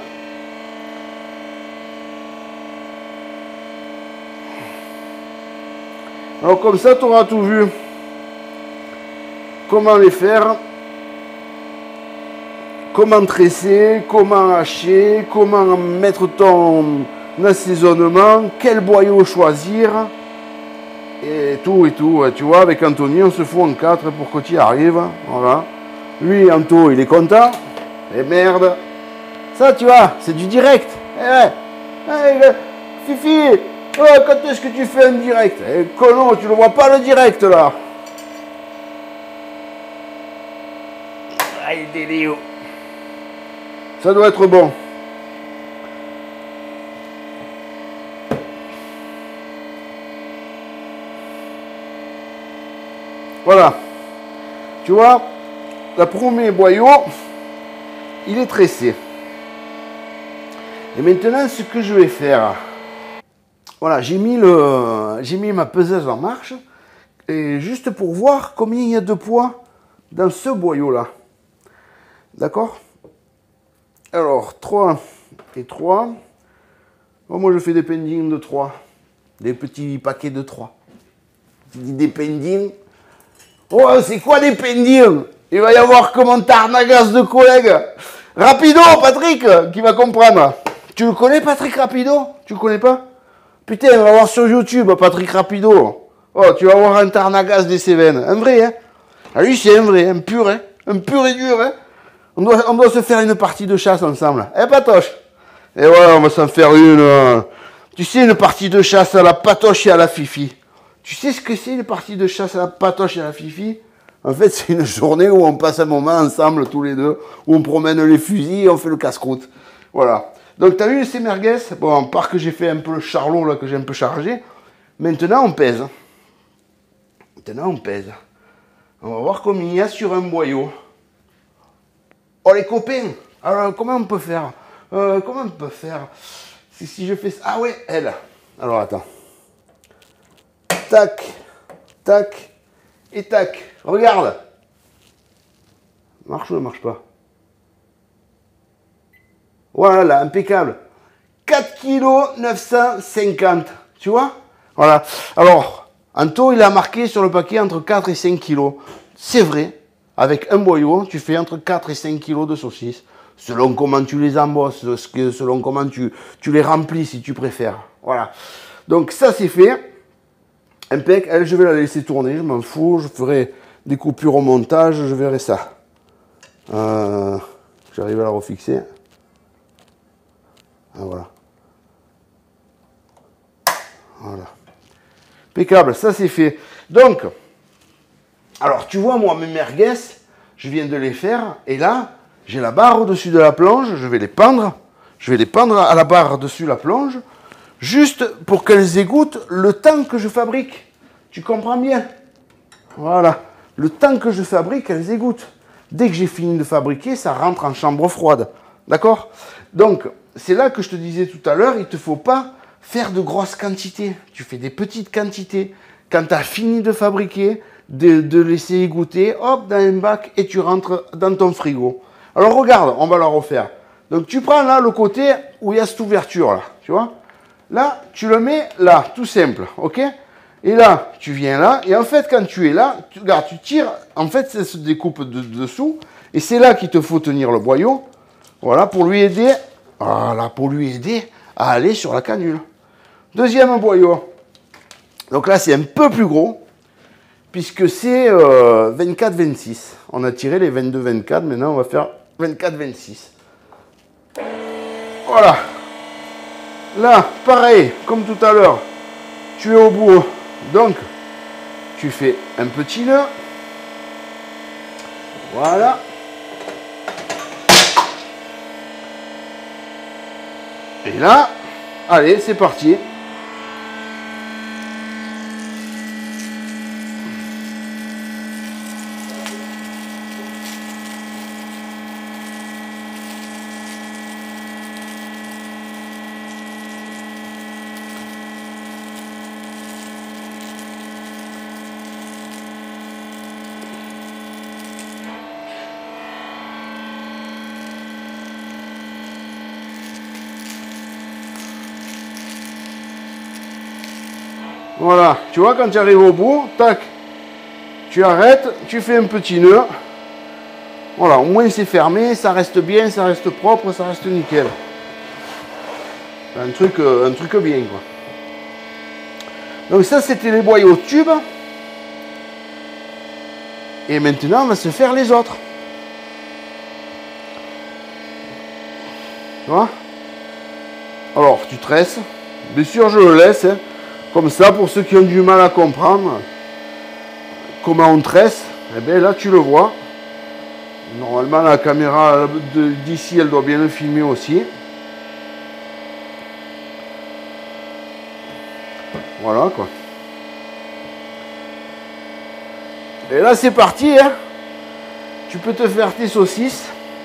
Speaker 1: Alors comme ça, tu auras tout vu. Comment les faire, comment tresser, comment hacher, comment mettre ton assaisonnement, quel boyau choisir, et tout et tout. Tu vois, avec Anthony, on se fout en quatre pour que tu y arrives. Voilà. Lui, Anto, il est content. Et merde. Ça, tu vois, c'est du direct. Eh ouais. Eh, Fifi, oh, quand est-ce que tu fais un direct? Eh, Conon, tu le vois pas le direct là. Aïe, délire. Ça doit être bon. Voilà. Tu vois, le premier boyau, il est tressé. Et maintenant, ce que je vais faire, voilà, j'ai mis le, j'ai mis ma peseuse en marche, et juste pour voir combien il y a de poids dans ce boyau-là. D'accord? Alors, trois et trois. Bon, moi, je fais des pendings de trois. Des petits paquets de trois. Tu dis des pendings. Oh, c'est quoi des pendings? Il va y avoir comme un tarnagas de collègues. Rapido, Patrick, qui va comprendre. Tu le connais, Patrick Rapido? Tu le connais pas? Putain, on va voir sur YouTube, Patrick Rapido. Oh, tu vas voir un tarnagas des Cévennes. Un vrai, hein? Ah, lui, c'est un vrai, un pur, hein? Un pur et dur, hein? On doit, on doit se faire une partie de chasse ensemble. Eh, Patoche? Et voilà, on va s'en faire une. Euh, tu sais, une partie de chasse à la patoche et à la fifi. Tu sais ce que c'est une partie de chasse à la patoche et à la fifi? En fait, c'est une journée où on passe un moment ensemble tous les deux, où on promène les fusils et on fait le casse-croûte. Voilà. Donc, tu as vu ces merguez? Bon, à part que j'ai fait un peu le charlot, là, que j'ai un peu chargé. Maintenant, on pèse. Maintenant, on pèse. On va voir combien il y a sur un boyau. Oh, les copains! Alors, comment on peut faire? euh, Comment on peut faire? Si, si je fais ça... Ah ouais, elle. Alors, attends. Tac, tac, et tac. Regarde. Marche ou ne marche pas? Voilà, impeccable. quatre kilos neuf cent cinquante. Tu vois? Voilà. Alors, Anto, il a marqué sur le paquet entre quatre et cinq kilos. C'est vrai. Avec un boyau, tu fais entre quatre et cinq kilos de saucisses. Selon comment tu les embosses, selon comment tu, tu les remplis, si tu préfères. Voilà. Donc, ça, c'est fait. Impec. Elle, je vais la laisser tourner. Je m'en fous. Je ferai des coupures au montage. Je verrai ça. Euh, J'arrive à la refixer. Ah, voilà. Voilà. Impeccable, ça c'est fait. Donc, alors tu vois, moi, mes merguez, je viens de les faire. Et là, j'ai la barre au-dessus de la planche. Je vais les pendre. Je vais les pendre à la barre dessus la planche. Juste pour qu'elles égouttent le temps que je fabrique. Tu comprends bien? Voilà. Le temps que je fabrique, elles égouttent. Dès que j'ai fini de fabriquer, ça rentre en chambre froide. D'accord? Donc, c'est là que je te disais tout à l'heure, il ne te faut pas faire de grosses quantités. Tu fais des petites quantités. Quand tu as fini de fabriquer, de, de laisser égoutter, hop, dans un bac et tu rentres dans ton frigo. Alors regarde, on va la refaire. Donc tu prends là le côté où il y a cette ouverture là, tu vois. Là, tu le mets là, tout simple, ok? Et là, tu viens là, et en fait, quand tu es là, tu, regarde, tu tires, en fait, ça se découpe de, de dessous, et c'est là qu'il te faut tenir le boyau, voilà, pour lui aider, voilà, pour lui aider à aller sur la canule. Deuxième boyau. Donc là, c'est un peu plus gros, puisque c'est euh, vingt-quatre vingt-six. On a tiré les vingt-deux vingt-quatre, maintenant on va faire vingt-quatre vingt-six. Voilà. Là, pareil, comme tout à l'heure, tu es au bout. Donc, tu fais un petit nœud. Voilà. Et là, allez, c'est parti. Voilà, tu vois, quand tu arrives au bout, tac, tu arrêtes, tu fais un petit nœud. Voilà, au moins c'est fermé, ça reste bien, ça reste propre, ça reste nickel. Un truc, un truc bien, quoi. Donc ça, c'était les boyaux tubes. Et maintenant, on va se faire les autres. Tu vois? Alors, tu tresses. Bien sûr, je le laisse, hein. Comme ça, pour ceux qui ont du mal à comprendre comment on tresse, eh bien là, tu le vois. Normalement, la caméra d'ici, elle doit bien le filmer aussi. Voilà, quoi. Et là, c'est parti, hein. Tu peux te faire tes saucisses.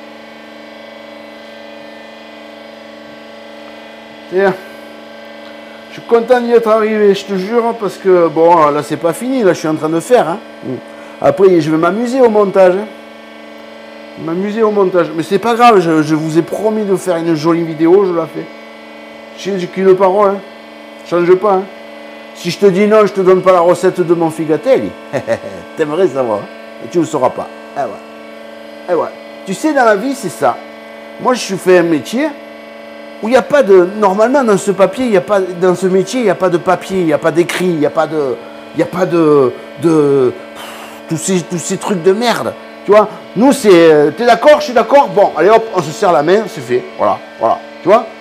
Speaker 1: Tiens. Je suis content d'y être arrivé, je te jure, parce que, bon, là, c'est pas fini, là, je suis en train de faire. Hein. Après, je vais m'amuser au montage. Hein. M'amuser au montage. Mais c'est pas grave, je, je vous ai promis de faire une jolie vidéo, je la fais. J'ai qu'une parole, hein. Change pas. Hein. Si je te dis non, je te donne pas la recette de mon figatelli. T'aimerais savoir, hein. Et tu ne le sauras pas. Eh ouais. Eh ouais. Tu sais, dans la vie, c'est ça. Moi, je fais un métier où il n'y a pas de... Normalement, dans ce papier, il y a pas, dans ce métier, il n'y a pas de papier, il n'y a pas d'écrit, il n'y a pas de... Il n'y a pas de... de tous, ces, tous ces trucs de merde. Tu vois, nous, c'est... T'es d'accord, je suis d'accord. Bon, allez hop, on se serre la main, c'est fait. Voilà, voilà. Tu vois,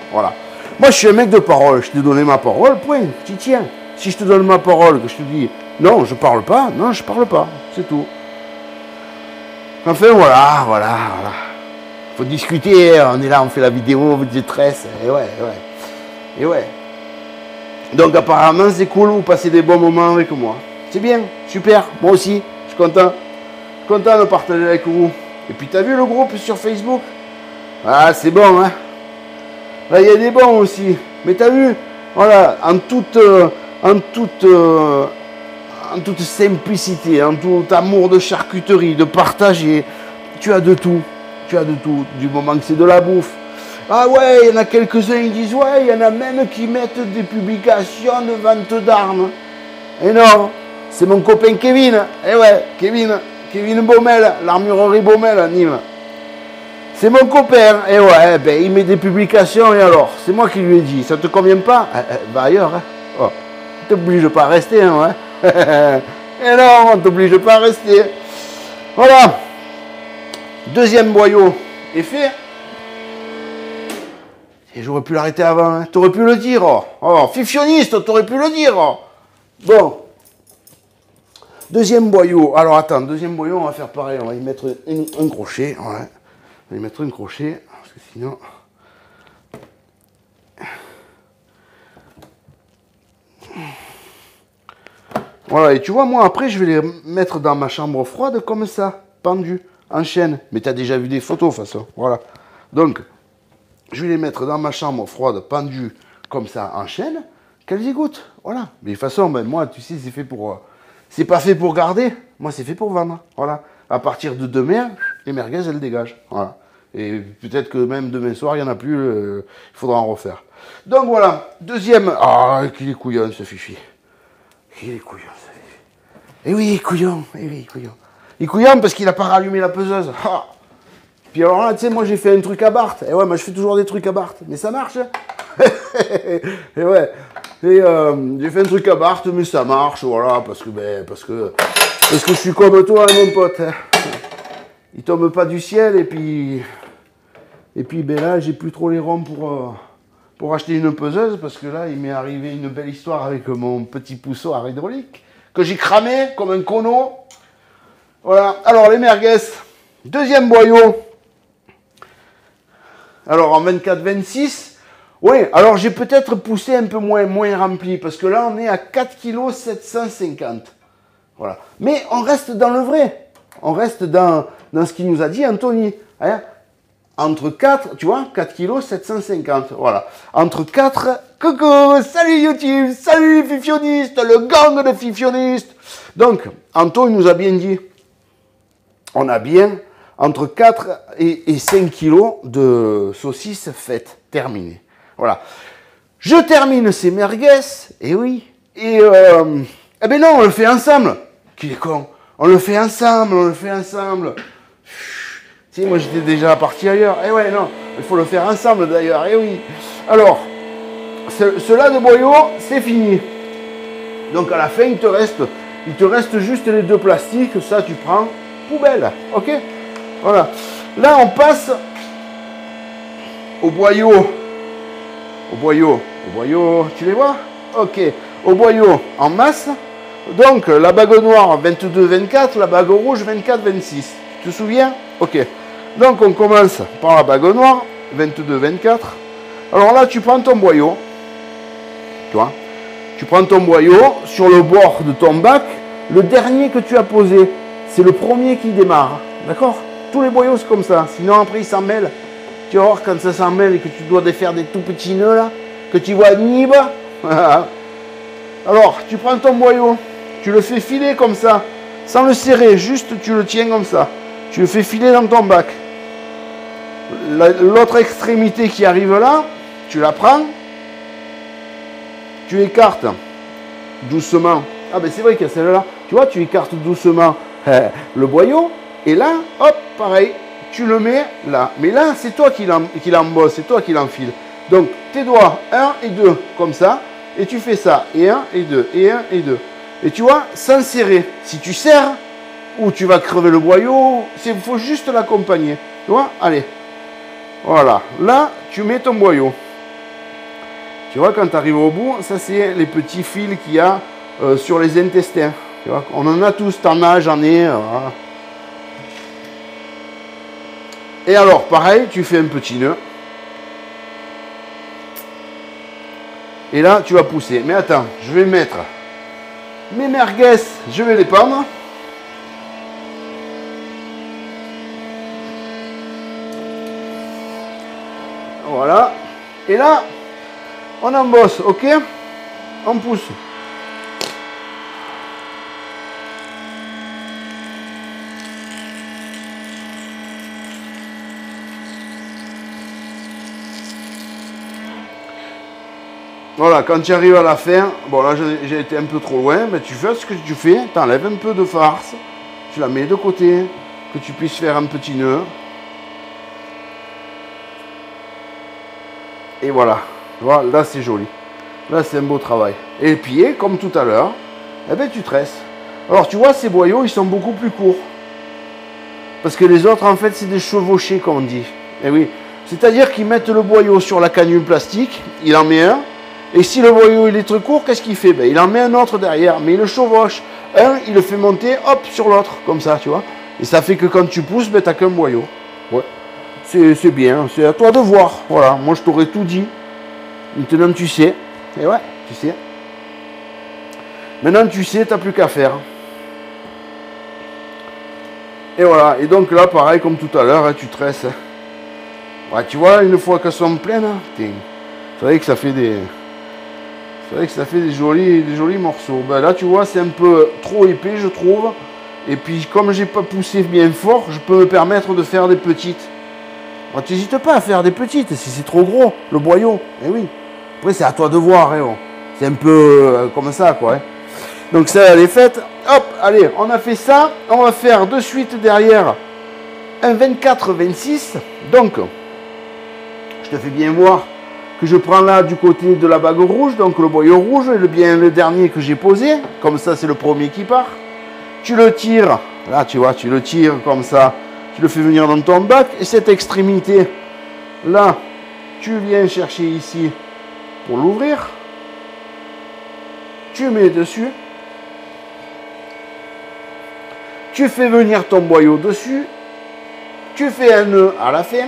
Speaker 1: Voilà. Moi, je suis un mec de parole. Je t'ai donné ma parole, point. Tu y tiens. Si je te donne ma parole, que je te dis non, je parle pas, non, je parle pas. C'est tout. Enfin, voilà, voilà, voilà. Faut discuter. On est là, on fait la vidéo, vous détresse. Et ouais, ouais. Et ouais. Donc, apparemment, c'est cool. Vous passez des bons moments avec moi. C'est bien, super. Moi aussi, je suis content. Je suis content de partager avec vous. Et puis, t'as vu le groupe sur Facebook? Ah, c'est bon, hein. Là, il y a des bons aussi. Mais t'as vu, voilà, en toute, euh, en toute, euh, en toute simplicité, en tout amour de charcuterie, de partager, tu as de tout. Tu as de tout, du moment que c'est de la bouffe. Ah ouais, il y en a quelques-uns qui disent, ouais, il y en a même qui mettent des publications de vente d'armes. Et non, c'est mon copain Kevin. Eh ouais, Kevin, Kevin Baumel, l'armurerie Baumel à Nîmes. C'est mon copain. Et ouais, ben, il met des publications et alors, c'est moi qui lui ai dit, ça te convient pas? eh, eh, Va ailleurs. Hein. Oh, on t'oblige pas à rester. Hein, ouais. Et non, on t'oblige pas à rester. Voilà. Deuxième boyau est fait. Et j'aurais pu l'arrêter avant. Hein. T'aurais pu le dire. Oh, oh fifionniste, t'aurais pu le dire. Oh. Bon. Deuxième boyau. Alors attends, deuxième boyau, on va faire pareil. On va y mettre une, un crochet. Ouais. On va y mettre un crochet. Parce que sinon. Voilà. Et tu vois, moi, après, je vais les mettre dans ma chambre froide comme ça. Pendu. En chaîne. Mais tu as déjà vu des photos, de toute façon. Voilà. Donc, je vais les mettre dans ma chambre froide, pendues comme ça, en chaîne, qu'elles y goûtent. Voilà. Mais de toute façon, ben, moi, tu sais, c'est fait pour... Euh, c'est pas fait pour garder. Moi, c'est fait pour vendre. Voilà. À partir de demain, les merguez, elles dégagent. Voilà. Et peut-être que même demain soir, il n'y en a plus. Euh, il faudra en refaire. Donc, voilà. Deuxième... Ah, qu'il est couillon, ce fifi. Qu'il est couillon, ce fifi. Eh oui, couillon. Eh oui, couillon. Il est couillon parce qu'il n'a pas rallumé la peseuse. Ah. Puis alors là, tu sais, moi j'ai fait un truc à Barthes. Et ouais, moi je fais toujours des trucs à Barthes. Mais ça marche. Hein. Et ouais. Et euh, j'ai fait un truc à Barthes, mais ça marche, voilà, parce que ben, parce que parce que je suis comme toi, mon pote. Hein. Il tombe pas du ciel et puis et puis ben là, j'ai plus trop les ronds pour euh, pour acheter une peseuse parce que là, il m'est arrivé une belle histoire avec mon petit poussoir hydraulique que j'ai cramé comme un cono. Voilà. Alors les merguez, deuxième boyau. Alors en vingt-quatre vingt-six, oui, alors j'ai peut-être poussé un peu moins, moins rempli, parce que là on est à quatre virgule sept cent cinquante kilos. Voilà. Mais on reste dans le vrai. On reste dans, dans ce qu'il nous a dit Anthony. Hein. Entre quatre, tu vois, quatre virgule sept cent cinquante kilos. Voilà. Entre quatre, coucou, salut YouTube, salut Fifionniste, le gang de Fifionniste. Donc, Anthony nous a bien dit, on a bien entre quatre et cinq kilos de saucisses faites, terminées. Voilà. Je termine ces merguez, et oui, et euh, eh ben non, on le fait ensemble. Qu'il est con. On le fait ensemble, on le fait ensemble. Tu sais, moi j'étais déjà parti ailleurs. Eh ouais, non, il faut le faire ensemble d'ailleurs, eh oui. Alors, ce, cela de boyau, c'est fini. Donc à la fin, il te reste, il te reste juste les deux plastiques, ça tu prends, poubelle, ok? Voilà. Là, on passe au boyau. Au boyau. Au boyau, tu les vois? Ok. Au boyau en masse. Donc, la bague noire vingt-deux vingt-quatre, la bague rouge vingt-quatre vingt-six. Tu te souviens? Ok. Donc, on commence par la bague noire vingt-deux vingt-quatre. Alors là, tu prends ton boyau. Tu vois? Tu prends ton boyau sur le bord de ton bac. Le dernier que tu as posé, c'est le premier qui démarre. D'accord? Tous les boyaux, c'est comme ça. Sinon, après, ils s'en mêlent. Tu vas voir quand ça s'en mêle et que tu dois défaire des tout petits nœuds, là, que tu vois nib. Alors, tu prends ton boyau, tu le fais filer comme ça, sans le serrer, juste tu le tiens comme ça. Tu le fais filer dans ton bac. L'autre extrémité qui arrive là, tu la prends, tu écartes doucement. Ah ben c'est vrai qu'il y a celle-là. Tu vois, tu écartes doucement le boyau. Et là, hop, pareil, tu le mets là. Mais là, c'est toi qui l'embosse, c'est toi qui l'enfile. Donc, tes doigts, un et deux, comme ça. Et tu fais ça. Et un et deux, et un et deux. Et tu vois, sans serrer. Si tu serres, ou tu vas crever le boyau, il faut juste l'accompagner. Tu vois, allez. Voilà. Là, tu mets ton boyau. Tu vois, quand tu arrives au bout, ça c'est les petits fils qu'il y a euh, sur les intestins. Tu vois, on en a tous, t'en as, j'en ai. Euh, voilà. Et alors, pareil, tu fais un petit nœud. Et là, tu vas pousser. Mais attends, je vais mettre mes merguez, je vais les pendre. Voilà. Et là, on embosse, ok? On pousse. Voilà, quand tu arrives à la fin, bon là j'ai été un peu trop loin, mais tu fais ce que tu fais, tu enlèves un peu de farce, tu la mets de côté, que tu puisses faire un petit nœud. Et voilà, voilà là c'est joli. Là c'est un beau travail. Et le pied, comme tout à l'heure, eh ben, tu tresses. Alors tu vois, ces boyaux, ils sont beaucoup plus courts. Parce que les autres, en fait, c'est des chevauchés, comme on dit. Et oui, c'est-à-dire qu'ils mettent le boyau sur la canule plastique, il en met un. Et si le boyau il est très court, qu'est-ce qu'il fait? Ben, il en met un autre derrière, mais il le chevauche. Un, il le fait monter, hop, sur l'autre, comme ça, tu vois. Et ça fait que quand tu pousses, ben, tu n'as qu'un boyau. Ouais. C'est bien, c'est à toi de voir. Voilà, moi je t'aurais tout dit. Maintenant tu sais. Et ouais, tu sais. Maintenant tu sais, tu n'as plus qu'à faire. Et voilà, et donc là, pareil comme tout à l'heure, hein, tu tresses. Ouais, tu vois, une fois qu'elles sont pleines, c'est vrai que ça fait des... C'est vrai que ça fait des jolis, des jolis morceaux. Ben là, tu vois, c'est un peu trop épais, je trouve. Et puis, comme j'ai pas poussé bien fort, je peux me permettre de faire des petites. Ben, tu n'hésites pas à faire des petites, si c'est trop gros, le boyau. Eh oui. Après, c'est à toi de voir. Hein, bon. C'est un peu euh, comme ça, quoi. Hein. Donc, ça, elle est faite. Hop, allez, on a fait ça. On va faire de suite derrière un vingt-quatre vingt-six. Donc, je te fais bien voir que je prends là du côté de la bague rouge, donc le boyau rouge, et le bien le dernier que j'ai posé, comme ça c'est le premier qui part. Tu le tires, là tu vois, tu le tires comme ça, tu le fais venir dans ton bac, et cette extrémité, là, tu viens chercher ici pour l'ouvrir, tu mets dessus, tu fais venir ton boyau dessus, tu fais un nœud à la fin,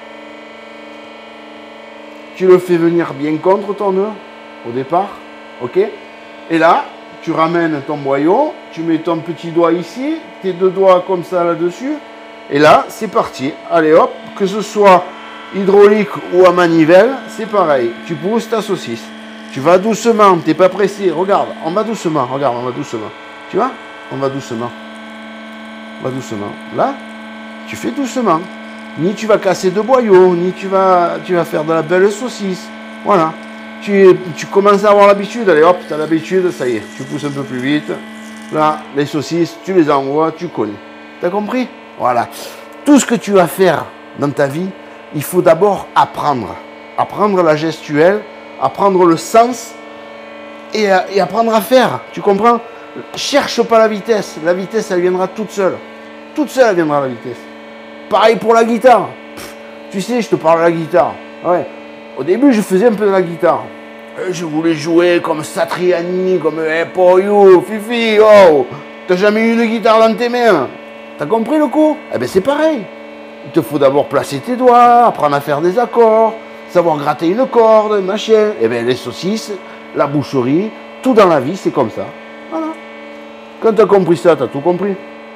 Speaker 1: tu le fais venir bien contre ton nœud au départ, ok? Et là, tu ramènes ton boyau, tu mets ton petit doigt ici, tes deux doigts comme ça là-dessus, et là, c'est parti. Allez hop, que ce soit hydraulique ou à manivelle, c'est pareil. Tu pousses ta saucisse. Tu vas doucement, tu n'es pas pressé. Regarde, on va doucement, regarde, on va doucement. Tu vois? On va doucement. On va doucement. Là, tu fais doucement. Ni tu vas casser de boyaux, ni tu vas, tu vas faire de la belle saucisse. Voilà. Tu, tu commences à avoir l'habitude. Allez hop, tu as l'habitude, ça y est. Tu pousses un peu plus vite. Là, les saucisses, tu les envoies, tu connais. T'as compris? Voilà. Tout ce que tu vas faire dans ta vie, il faut d'abord apprendre. Apprendre la gestuelle, apprendre le sens et, et apprendre à faire. Tu comprends? Cherche pas la vitesse. La vitesse, elle viendra toute seule. Toute seule, elle viendra la vitesse. Pareil pour la guitare. Pff, tu sais, je te parle de la guitare. Ouais. Au début, je faisais un peu de la guitare. Je voulais jouer comme Satriani, comme Hey Poyo, Fifi, oh. T'as jamais eu une guitare dans tes mains? T'as compris le coup? Eh bien, c'est pareil. Il te faut d'abord placer tes doigts, apprendre à faire des accords, savoir gratter une corde, machin. Eh bien, les saucisses, la boucherie, tout dans la vie, c'est comme ça. Voilà. Quand t'as compris ça, t'as tout compris.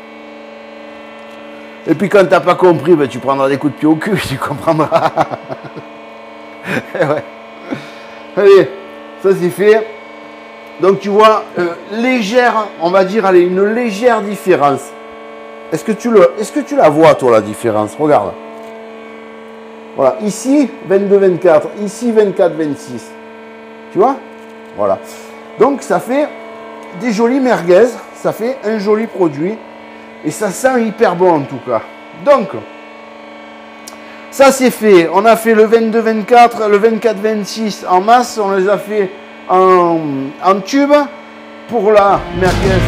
Speaker 1: Et puis quand t'as pas compris, ben, tu prendras des coups de pied au cul, tu comprendras. Ouais. Allez, ça c'est fait. Donc tu vois, euh, légère, on va dire, allez, une légère différence. Est-ce que tu le, est-ce que tu la vois toi la différence? Regarde. Voilà, ici vingt-deux vingt-quatre, ici vingt-quatre vingt-six. Tu vois? Voilà. Donc ça fait des jolies merguez, ça fait un joli produit. Et ça sent hyper bon en tout cas. Donc, ça c'est fait. On a fait le vingt-deux vingt-quatre, le vingt-quatre vingt-six en masse. On les a fait en, en tube pour la merguez.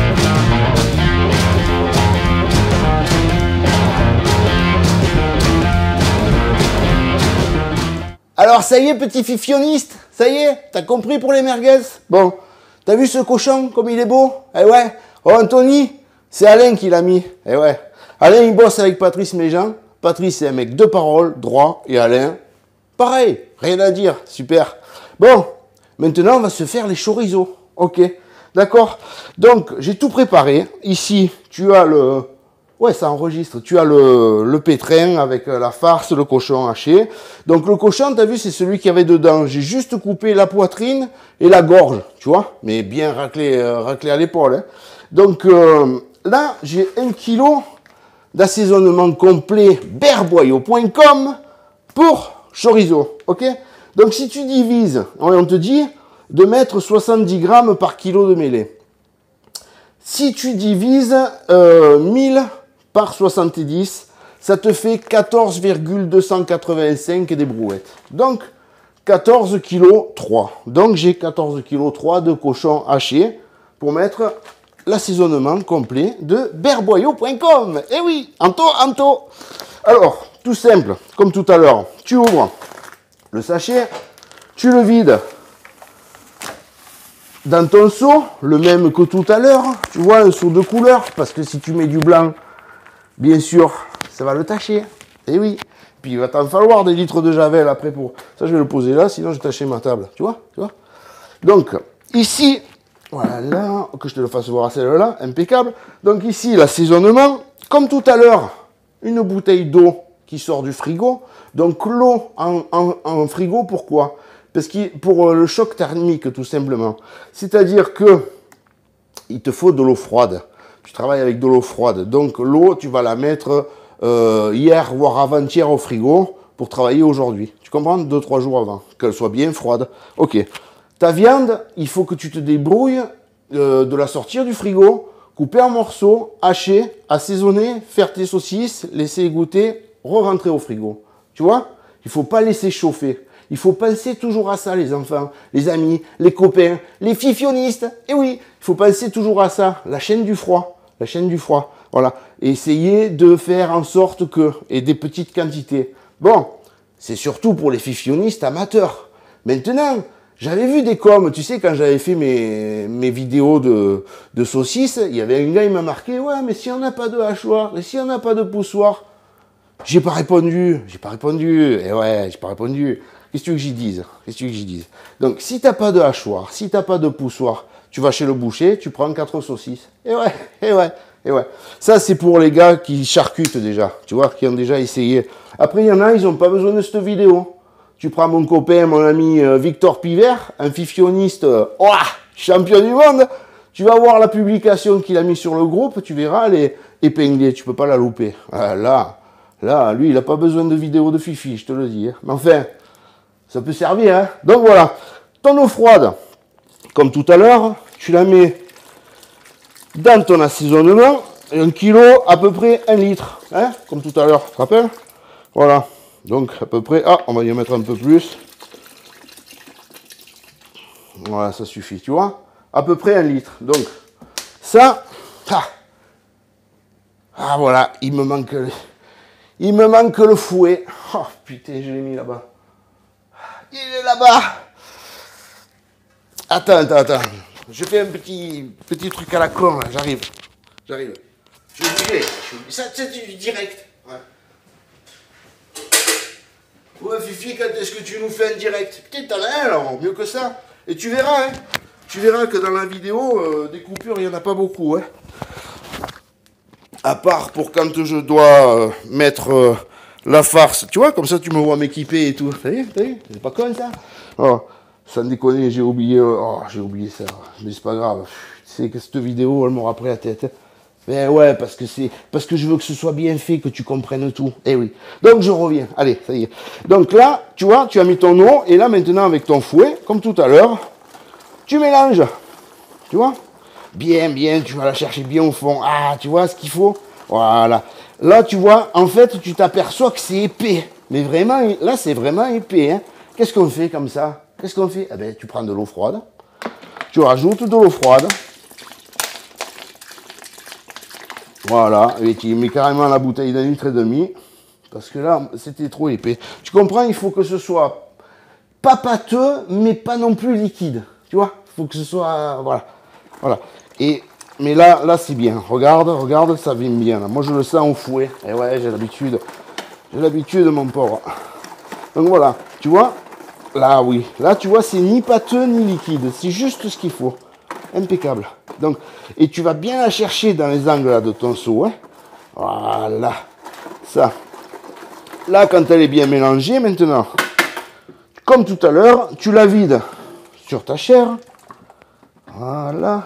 Speaker 1: Alors ça y est, petit fifioniste, Ça y est, t'as compris pour les merguez? Bon, t'as vu ce cochon, comme il est beau? Eh ouais. Oh, Anthony, c'est Alain qui l'a mis. Eh ouais. Alain, il bosse avec Patrice Méjean. Patrice, c'est un mec de parole, droit. Et Alain, pareil, rien à dire. Super. Bon, maintenant, on va se faire les chorizo. Ok, d'accord. Donc, j'ai tout préparé. Ici, tu as le... Ouais, ça enregistre. Tu as le, le pétrin avec la farce, le cochon haché. Donc, le cochon, tu as vu, c'est celui qu'il y avait dedans. J'ai juste coupé la poitrine et la gorge, tu vois. Mais bien raclé, euh, raclé à l'épaule. Hein. Donc, euh, là, j'ai un kilo d'assaisonnement complet berboyau point com pour chorizo. Ok. Donc, si tu divises, on te dit de mettre soixante-dix grammes par kilo de mêlée. Si tu divises euh, mille par soixante-dix, ça te fait quatorze virgule deux cent quatre-vingt-cinq des brouettes. Donc, quatorze virgule trois kilos. Donc, j'ai quatorze virgule trois kilos de cochon haché pour mettre l'assaisonnement complet de berboyau point com. Eh oui, Anto, Anto. Alors, tout simple, comme tout à l'heure, tu ouvres le sachet, tu le vides dans ton seau, le même que tout à l'heure, tu vois, un seau de couleur, parce que si tu mets du blanc, bien sûr, ça va le tacher. Et oui. Puis il va t'en falloir des litres de javel après pour... Ça, je vais le poser là, sinon je vais tacher ma table. Tu vois, tu vois. Donc, ici, voilà, que je te le fasse voir à celle-là, impeccable. Donc ici, l'assaisonnement, comme tout à l'heure, une bouteille d'eau qui sort du frigo. Donc l'eau en, en, en frigo, pourquoi ? Parce que pour le choc thermique, tout simplement. C'est-à-dire que il te faut de l'eau froide. Tu travailles avec de l'eau froide. Donc l'eau, tu vas la mettre euh, hier, voire avant-hier au frigo pour travailler aujourd'hui. Tu comprends? Deux, trois jours avant. Qu'elle soit bien froide. Ok. Ta viande, il faut que tu te débrouilles euh, de la sortir du frigo, couper en morceaux, hacher, assaisonner, faire tes saucisses, laisser égoutter, re-rentrer au frigo. Tu vois? Il ne faut pas laisser chauffer. Il faut penser toujours à ça, les enfants, les amis, les copains, les fifionistes. Et oui, il faut penser toujours à ça. La chaîne du froid. La chaîne du froid. Voilà. Et essayez de faire en sorte que, et des petites quantités. Bon, c'est surtout pour les fifionistes amateurs. Maintenant, j'avais vu des coms, tu sais, quand j'avais fait mes, mes vidéos de, de saucisses, il y avait un gars, il m'a marqué, ouais, mais si on n'a pas de hachoir, et si on n'a pas de poussoir, j'ai pas répondu, j'ai pas répondu, et ouais, j'ai pas répondu. Qu'est-ce que tu veux que j'y dise? Qu'est-ce que tu veux que j'y dise? Donc, si t'as pas de hachoir, si t'as pas de poussoir, tu vas chez le boucher, tu prends quatre saucisses. Et ouais, et ouais, et ouais. Ça, c'est pour les gars qui charcutent déjà, tu vois, qui ont déjà essayé. Après, il y en a, ils n'ont pas besoin de cette vidéo. Tu prends mon copain, mon ami euh, Victor Pivert, un fifioniste, euh, oh, champion du monde. Tu vas voir la publication qu'il a mis sur le groupe, tu verras, elle est épinglée, tu peux pas la louper. Ah, là, là, lui, il n'a pas besoin de vidéo de fifi, je te le dis. Hein. Mais enfin... ça peut servir, hein. Donc voilà, ton eau froide, comme tout à l'heure, tu la mets dans ton assaisonnement, un kilo, à peu près un litre, hein, comme tout à l'heure, tu te rappelles? Voilà, donc à peu près, ah, on va y mettre un peu plus. Voilà, ça suffit, tu vois, à peu près un litre. Donc, ça, ah, ah voilà, il me manque, il me manque le fouet. Oh putain, je l'ai mis là-bas. Il est là-bas. Attends, attends, attends. Je fais un petit, petit truc à la con, là. J'arrive. J'arrive. Je suis obligé. Ça, c'est du direct. Ouais. Ouais, Fifi, quand est-ce que tu nous fais un direct? Putain, t'en as un, alors, mieux que ça. Et tu verras, hein. Tu verras que dans la vidéo, euh, des coupures, il n'y en a pas beaucoup, hein. À part pour quand je dois euh, mettre... Euh, la farce, tu vois, comme ça tu me vois m'équiper et tout. T'as vu, t'as vu? C'est pas con ça? Oh, sans déconner, j'ai oublié, oh, j'ai oublié ça. Mais c'est pas grave. Tu sais que cette vidéo, elle m'aura pris la tête. Mais ouais, parce que c'est, parce que je veux que ce soit bien fait, que tu comprennes tout. Eh oui. Donc je reviens. Allez, ça y est. Donc là, tu vois, tu as mis ton eau, et là maintenant avec ton fouet, comme tout à l'heure, tu mélanges. Tu vois? Bien, bien, tu vas la chercher bien au fond. Ah, tu vois ce qu'il faut? Voilà. Là, tu vois, en fait, tu t'aperçois que c'est épais. Mais vraiment, là, c'est vraiment épais. Hein. Qu'est-ce qu'on fait comme ça? Qu'est-ce qu'on fait? Eh bien, tu prends de l'eau froide. Tu rajoutes de l'eau froide. Voilà. Et tu mets carrément la bouteille d'un litre et demi. Parce que là, c'était trop épais. Tu comprends? Il faut que ce soit pas pâteux, mais pas non plus liquide. Tu vois, il faut que ce soit, voilà, voilà. Et mais là, là c'est bien. Regarde, regarde, ça vient bien. Là. Moi, je le sens au fouet. Et ouais, j'ai l'habitude, j'ai l'habitude, mon pauvre. Donc voilà, tu vois, là, oui, là, tu vois, c'est ni pâteux ni liquide. C'est juste ce qu'il faut. Impeccable. Donc, et tu vas bien la chercher dans les angles là, de ton seau. Hein. Voilà, ça. Là, quand elle est bien mélangée, maintenant, comme tout à l'heure, tu la vides sur ta chaire. Voilà.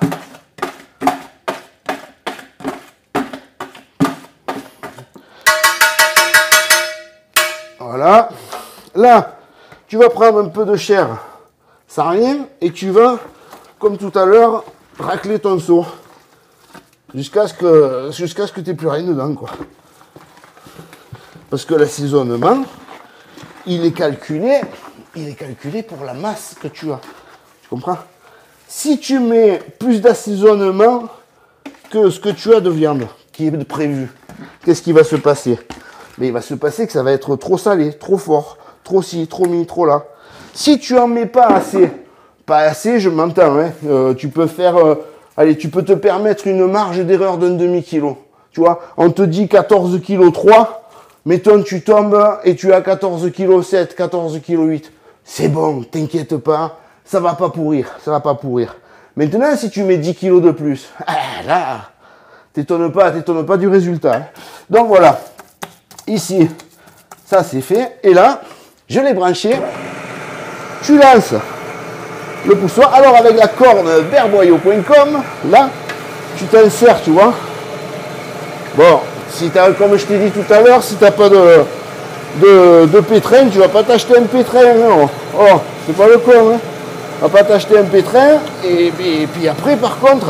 Speaker 1: Voilà. Là, tu vas prendre un peu de chair sans rien et tu vas, comme tout à l'heure, racler ton seau jusqu'à ce que jusqu'à ce que tu n'aies plus rien dedans, quoi. Parce que l'assaisonnement, il est calculé, il est calculé pour la masse que tu as. Tu comprends? Si tu mets plus d'assaisonnement que ce que tu as de viande qui est prévu, qu'est-ce qui va se passer? Mais il va se passer que ça va être trop salé, trop fort, trop ci, trop mi, trop là. Si tu en mets pas assez, pas assez, je m'entends, hein, euh, tu peux faire, euh, allez, tu peux te permettre une marge d'erreur d'un demi-kilo. Tu vois, on te dit quatorze virgule trois kilos, mettons tu tombes et tu as quatorze virgule sept kilos, quatorze virgule huit. C'est bon, t'inquiète pas, ça va pas pourrir, ça va pas pourrir. Maintenant, si tu mets dix kilos de plus, ah, là, t'étonnes pas, t'étonnes pas du résultat. Hein. Donc voilà. Ici, ça c'est fait. Et là, je l'ai branché. Tu lances le poussoir. Alors avec la corne verboyau point com, là, tu t'insères, tu vois. Bon, si t'as, comme je t'ai dit tout à l'heure, si tu n'as pas de, de, de pétrin, tu vas pas t'acheter un pétrin. Non. Oh, c'est pas le con. Hein. Tu vas pas t'acheter un pétrin. Et, et, et puis après, par contre,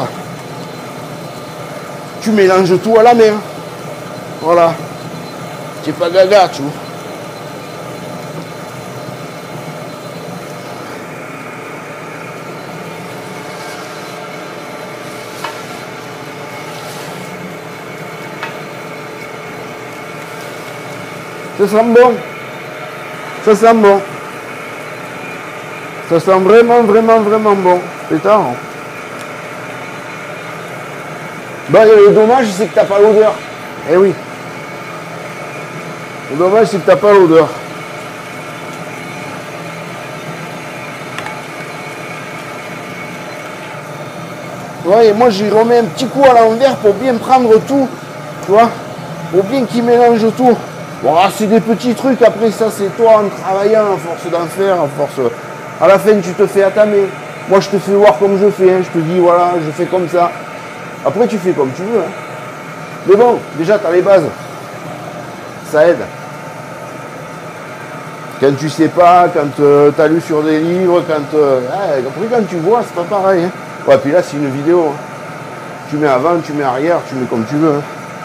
Speaker 1: tu mélanges tout à la main. Voilà. C'est pas gaga, tu vois. Ça sent bon. Ça sent bon. Ça sent vraiment, vraiment, vraiment bon. Putain. Bon, le dommage, c'est que t'as pas l'odeur. Eh oui. Le dommage, c'est que t'as pas l'odeur. Ouais, et moi, j'y remets un petit coup à l'envers pour bien prendre tout. Tu vois, pour bien qu'il mélange tout. Bon, c'est des petits trucs. Après, ça, c'est toi en travaillant, à force d'en faire, à force. À la fin, tu te fais attamer. Moi, je te fais voir comme je fais. Hein. Je te dis, voilà, je fais comme ça. Après, tu fais comme tu veux. Hein. Mais bon, déjà, tu as les bases. Ça aide. Quand tu sais pas, quand euh, tu as lu sur des livres, quand, euh, ouais, après, quand tu vois, c'est pas pareil. Hein. Ouais, puis là, c'est une vidéo. Hein. Tu mets avant, tu mets arrière, tu mets comme tu veux. Hein.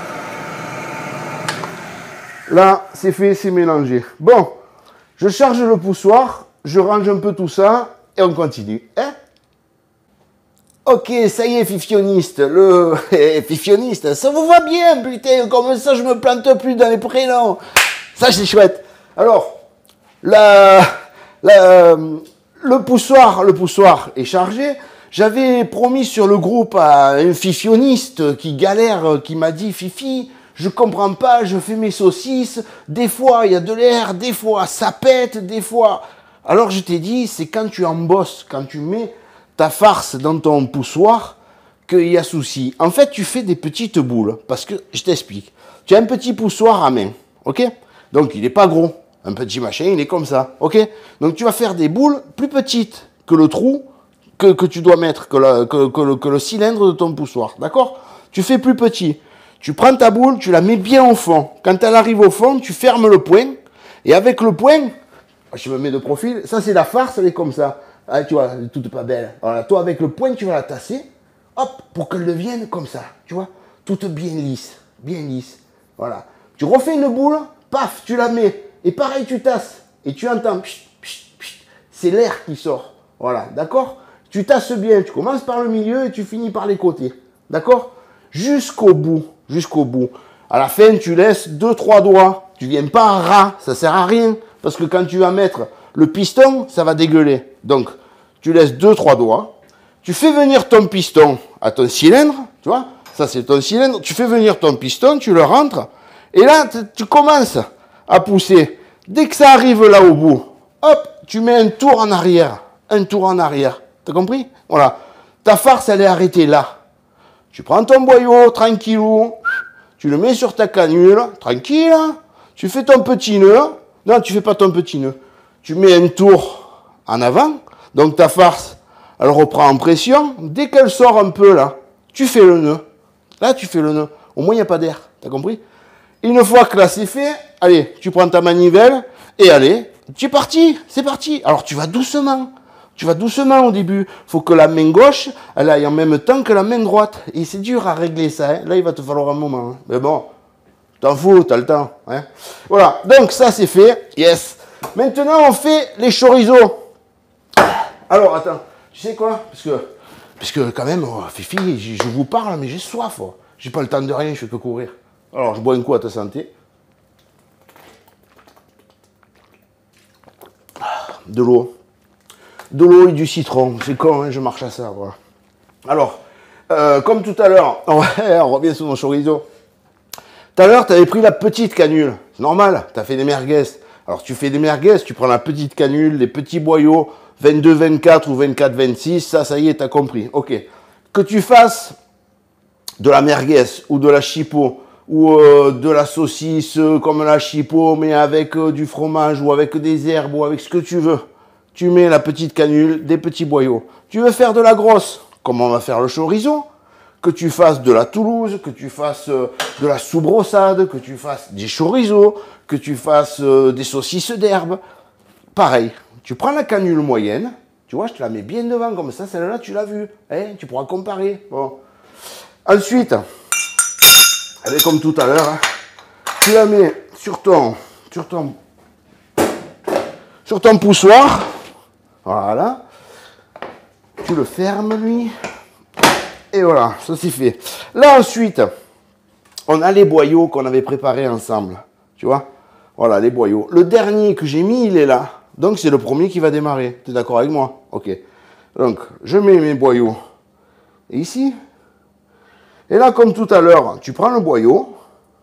Speaker 1: Là, c'est fait, c'est mélangé. Bon, je charge le poussoir, je range un peu tout ça et on continue. Hein? Ok, ça y est, fifioniste, le fifioniste, ça vous va bien, putain, comme ça je me plante plus dans les prénoms. Ça, c'est chouette. Alors, la, la, le poussoir, le poussoir est chargé. J'avais promis sur le groupe à un fifioniste qui galère, qui m'a dit, Fifi, je comprends pas, je fais mes saucisses, des fois il y a de l'air, des fois ça pète, des fois... Alors je t'ai dit, c'est quand tu embosses, quand tu mets ta farce dans ton poussoir, qu'il y a souci. En fait, tu fais des petites boules, parce que, je t'explique, tu as un petit poussoir à main, ok? Donc il n'est pas gros, un petit machin, il est comme ça, ok? Donc tu vas faire des boules plus petites que le trou que, que tu dois mettre, que, la, que, que, le, que le cylindre de ton poussoir, d'accord? Tu fais plus petit. Tu prends ta boule, tu la mets bien au fond. Quand elle arrive au fond, tu fermes le poing. Et avec le poing, je me mets de profil, ça c'est la farce, elle est comme ça. Ah, tu vois, elle est toute pas belle. Voilà, toi avec le poing, tu vas la tasser, hop, pour qu'elle devienne comme ça. Tu vois, toute bien lisse, bien lisse. Voilà. Tu refais une boule, paf, tu la mets. Et pareil, tu tasses. Et tu entends, pchit, pchit, pchit, c'est l'air qui sort. Voilà, d'accord? Tu tasses bien, tu commences par le milieu et tu finis par les côtés. D'accord? Jusqu'au bout. Jusqu'au bout. À la fin, tu laisses deux trois doigts. Tu viens pas en ras, ça sert à rien. Parce que quand tu vas mettre le piston, ça va dégueuler. Donc, tu laisses deux trois doigts. Tu fais venir ton piston à ton cylindre, tu vois. Ça, c'est ton cylindre. Tu fais venir ton piston, tu le rentres. Et là, tu commences à pousser. Dès que ça arrive là au bout, hop, tu mets un tour en arrière. Un tour en arrière. T'as compris? Voilà. Ta farce, elle est arrêtée là. Tu prends ton boyau, tranquillou. Tu le mets sur ta canule, tranquille. Tu fais ton petit nœud. Non, tu fais pas ton petit nœud. Tu mets un tour en avant. Donc ta farce, elle reprend en pression. Dès qu'elle sort un peu là, tu fais le nœud. Là, tu fais le nœud. Au moins, il n'y a pas d'air. T'as compris? Une fois que là, c'est fait, allez, tu prends ta manivelle et allez, tu es parti. C'est parti. Alors, tu vas doucement. Tu vas doucement au début. Il faut que la main gauche, elle aille en même temps que la main droite. Et c'est dur à régler ça. Hein. Là, il va te falloir un moment. Hein. Mais bon, t'en fous, t'as le temps. Hein. Voilà. Donc, ça, c'est fait. Yes. Maintenant, on fait les chorizo. Alors, attends. Tu sais quoi? Parce que, parce que quand même, oh, Fifi, je vous parle, mais j'ai soif. Oh. J'ai pas le temps de rien, je fais que courir. Alors, je bois un coup à ta santé. De l'eau. De l'eau et du citron. C'est con, hein, je marche à ça. Voilà. Alors, euh, comme tout à l'heure, on revient sur mon chorizo. Tout à l'heure, tu avais pris la petite canule. C'est normal, tu as fait des merguez. Alors, tu fais des merguez, tu prends la petite canule, les petits boyaux, vingt-deux vingt-quatre ou vingt-quatre vingt-six, ça, ça y est, tu as compris. Ok. Que tu fasses de la merguez ou de la chipot, ou euh, de la saucisse euh, comme la chipot, mais avec euh, du fromage, ou avec des herbes, ou avec ce que tu veux. Tu mets la petite canule, des petits boyaux. Tu veux faire de la grosse, comme on va faire le chorizo, que tu fasses de la Toulouse, que tu fasses euh, de la soubrossade, que tu fasses des chorizo, que tu fasses euh, des saucisses d'herbe. Pareil, tu prends la canule moyenne, tu vois, je te la mets bien devant, comme ça, celle-là, tu l'as vue. Hein, tu pourras comparer. Bon. Ensuite, elle est comme tout à l'heure, hein, tu la mets sur ton, sur ton, sur ton poussoir. Voilà. Tu le fermes, lui. Et voilà, ça c'est fait. Là, ensuite, on a les boyaux qu'on avait préparés ensemble. Tu vois? Voilà, les boyaux. Le dernier que j'ai mis, il est là. Donc, c'est le premier qui va démarrer. Tu es d'accord avec moi? Ok. Donc, je mets mes boyaux ici. Et là, comme tout à l'heure, tu prends le boyau.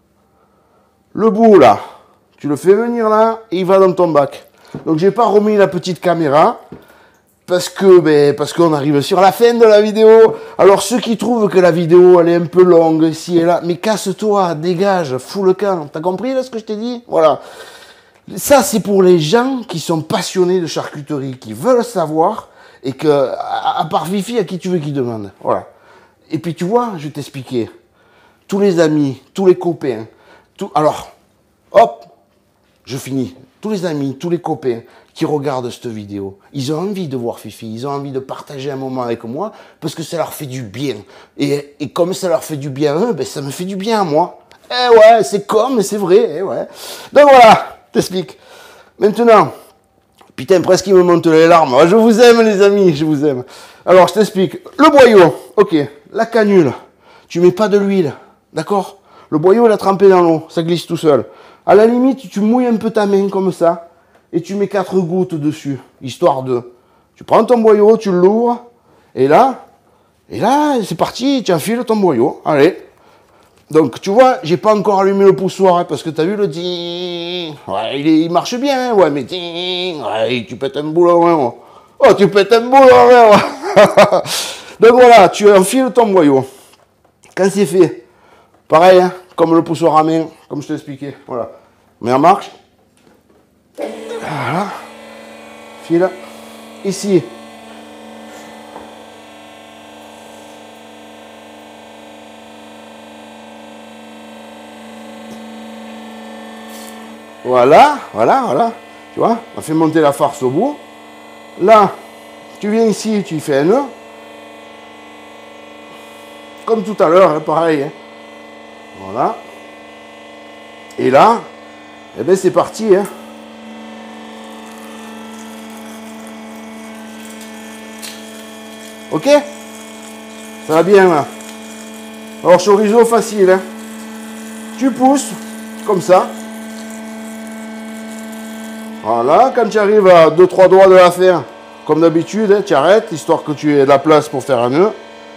Speaker 1: Le bout, là, tu le fais venir là et il va dans ton bac. Donc, j'ai pas remis la petite caméra. Parce que, ben, parce qu'on arrive sur la fin de la vidéo. Alors, ceux qui trouvent que la vidéo, elle est un peu longue, ici et là, mais casse-toi, dégage, fous le camp. T'as compris, là, ce que je t'ai dit? Voilà. Ça, c'est pour les gens qui sont passionnés de charcuterie, qui veulent savoir, et que, à, à part Fifi, à qui tu veux qu'ils demandent. Voilà. Et puis, tu vois, je vais t'expliquer. Tous les amis, tous les copains, tout, alors, hop, je finis. Tous les amis, tous les copains qui regardent cette vidéo, ils ont envie de voir Fifi, ils ont envie de partager un moment avec moi parce que ça leur fait du bien. Et, et comme ça leur fait du bien à eux, ben ça me fait du bien à moi. Eh ouais, c'est comme, mais c'est vrai, eh ouais. Donc voilà, t'explique. Maintenant, putain, presque il me monte les larmes. Je vous aime les amis, je vous aime. Alors, je t'explique. Le boyau, ok, la canule, tu mets pas de l'huile, d'accord? Le boyau, il a trempé dans l'eau, ça glisse tout seul. À la limite, tu mouilles un peu ta main comme ça, et tu mets quatre gouttes dessus, histoire de... Tu prends ton boyau, tu l'ouvres, et là, et là, c'est parti, tu enfiles ton boyau, allez. Donc, tu vois, j'ai pas encore allumé le poussoir, hein, parce que tu as vu le ding. Ouais, il, est, il marche bien, hein, ouais, mais ding, ouais, tu pètes un boulon, hein, oh, tu pètes un boulon, hein, ouais. Donc voilà, tu enfiles ton boyau. Quand c'est fait, pareil, hein, comme le poussoir à main, comme je t'ai expliqué, voilà. Mets en marche. Voilà. File. Ici. Voilà, voilà, voilà. Tu vois, on fait monter la farce au bout. Là, tu viens ici, tu fais un nœud. Comme tout à l'heure, hein, pareil. Hein. Voilà. Et là, eh ben c'est parti. Hein. Ok? Ça va bien là. Alors chorizo facile. Hein. Tu pousses comme ça. Voilà, quand tu arrives à deux trois doigts de la fin, comme d'habitude, hein, tu arrêtes, histoire que tu aies de la place pour faire un nœud.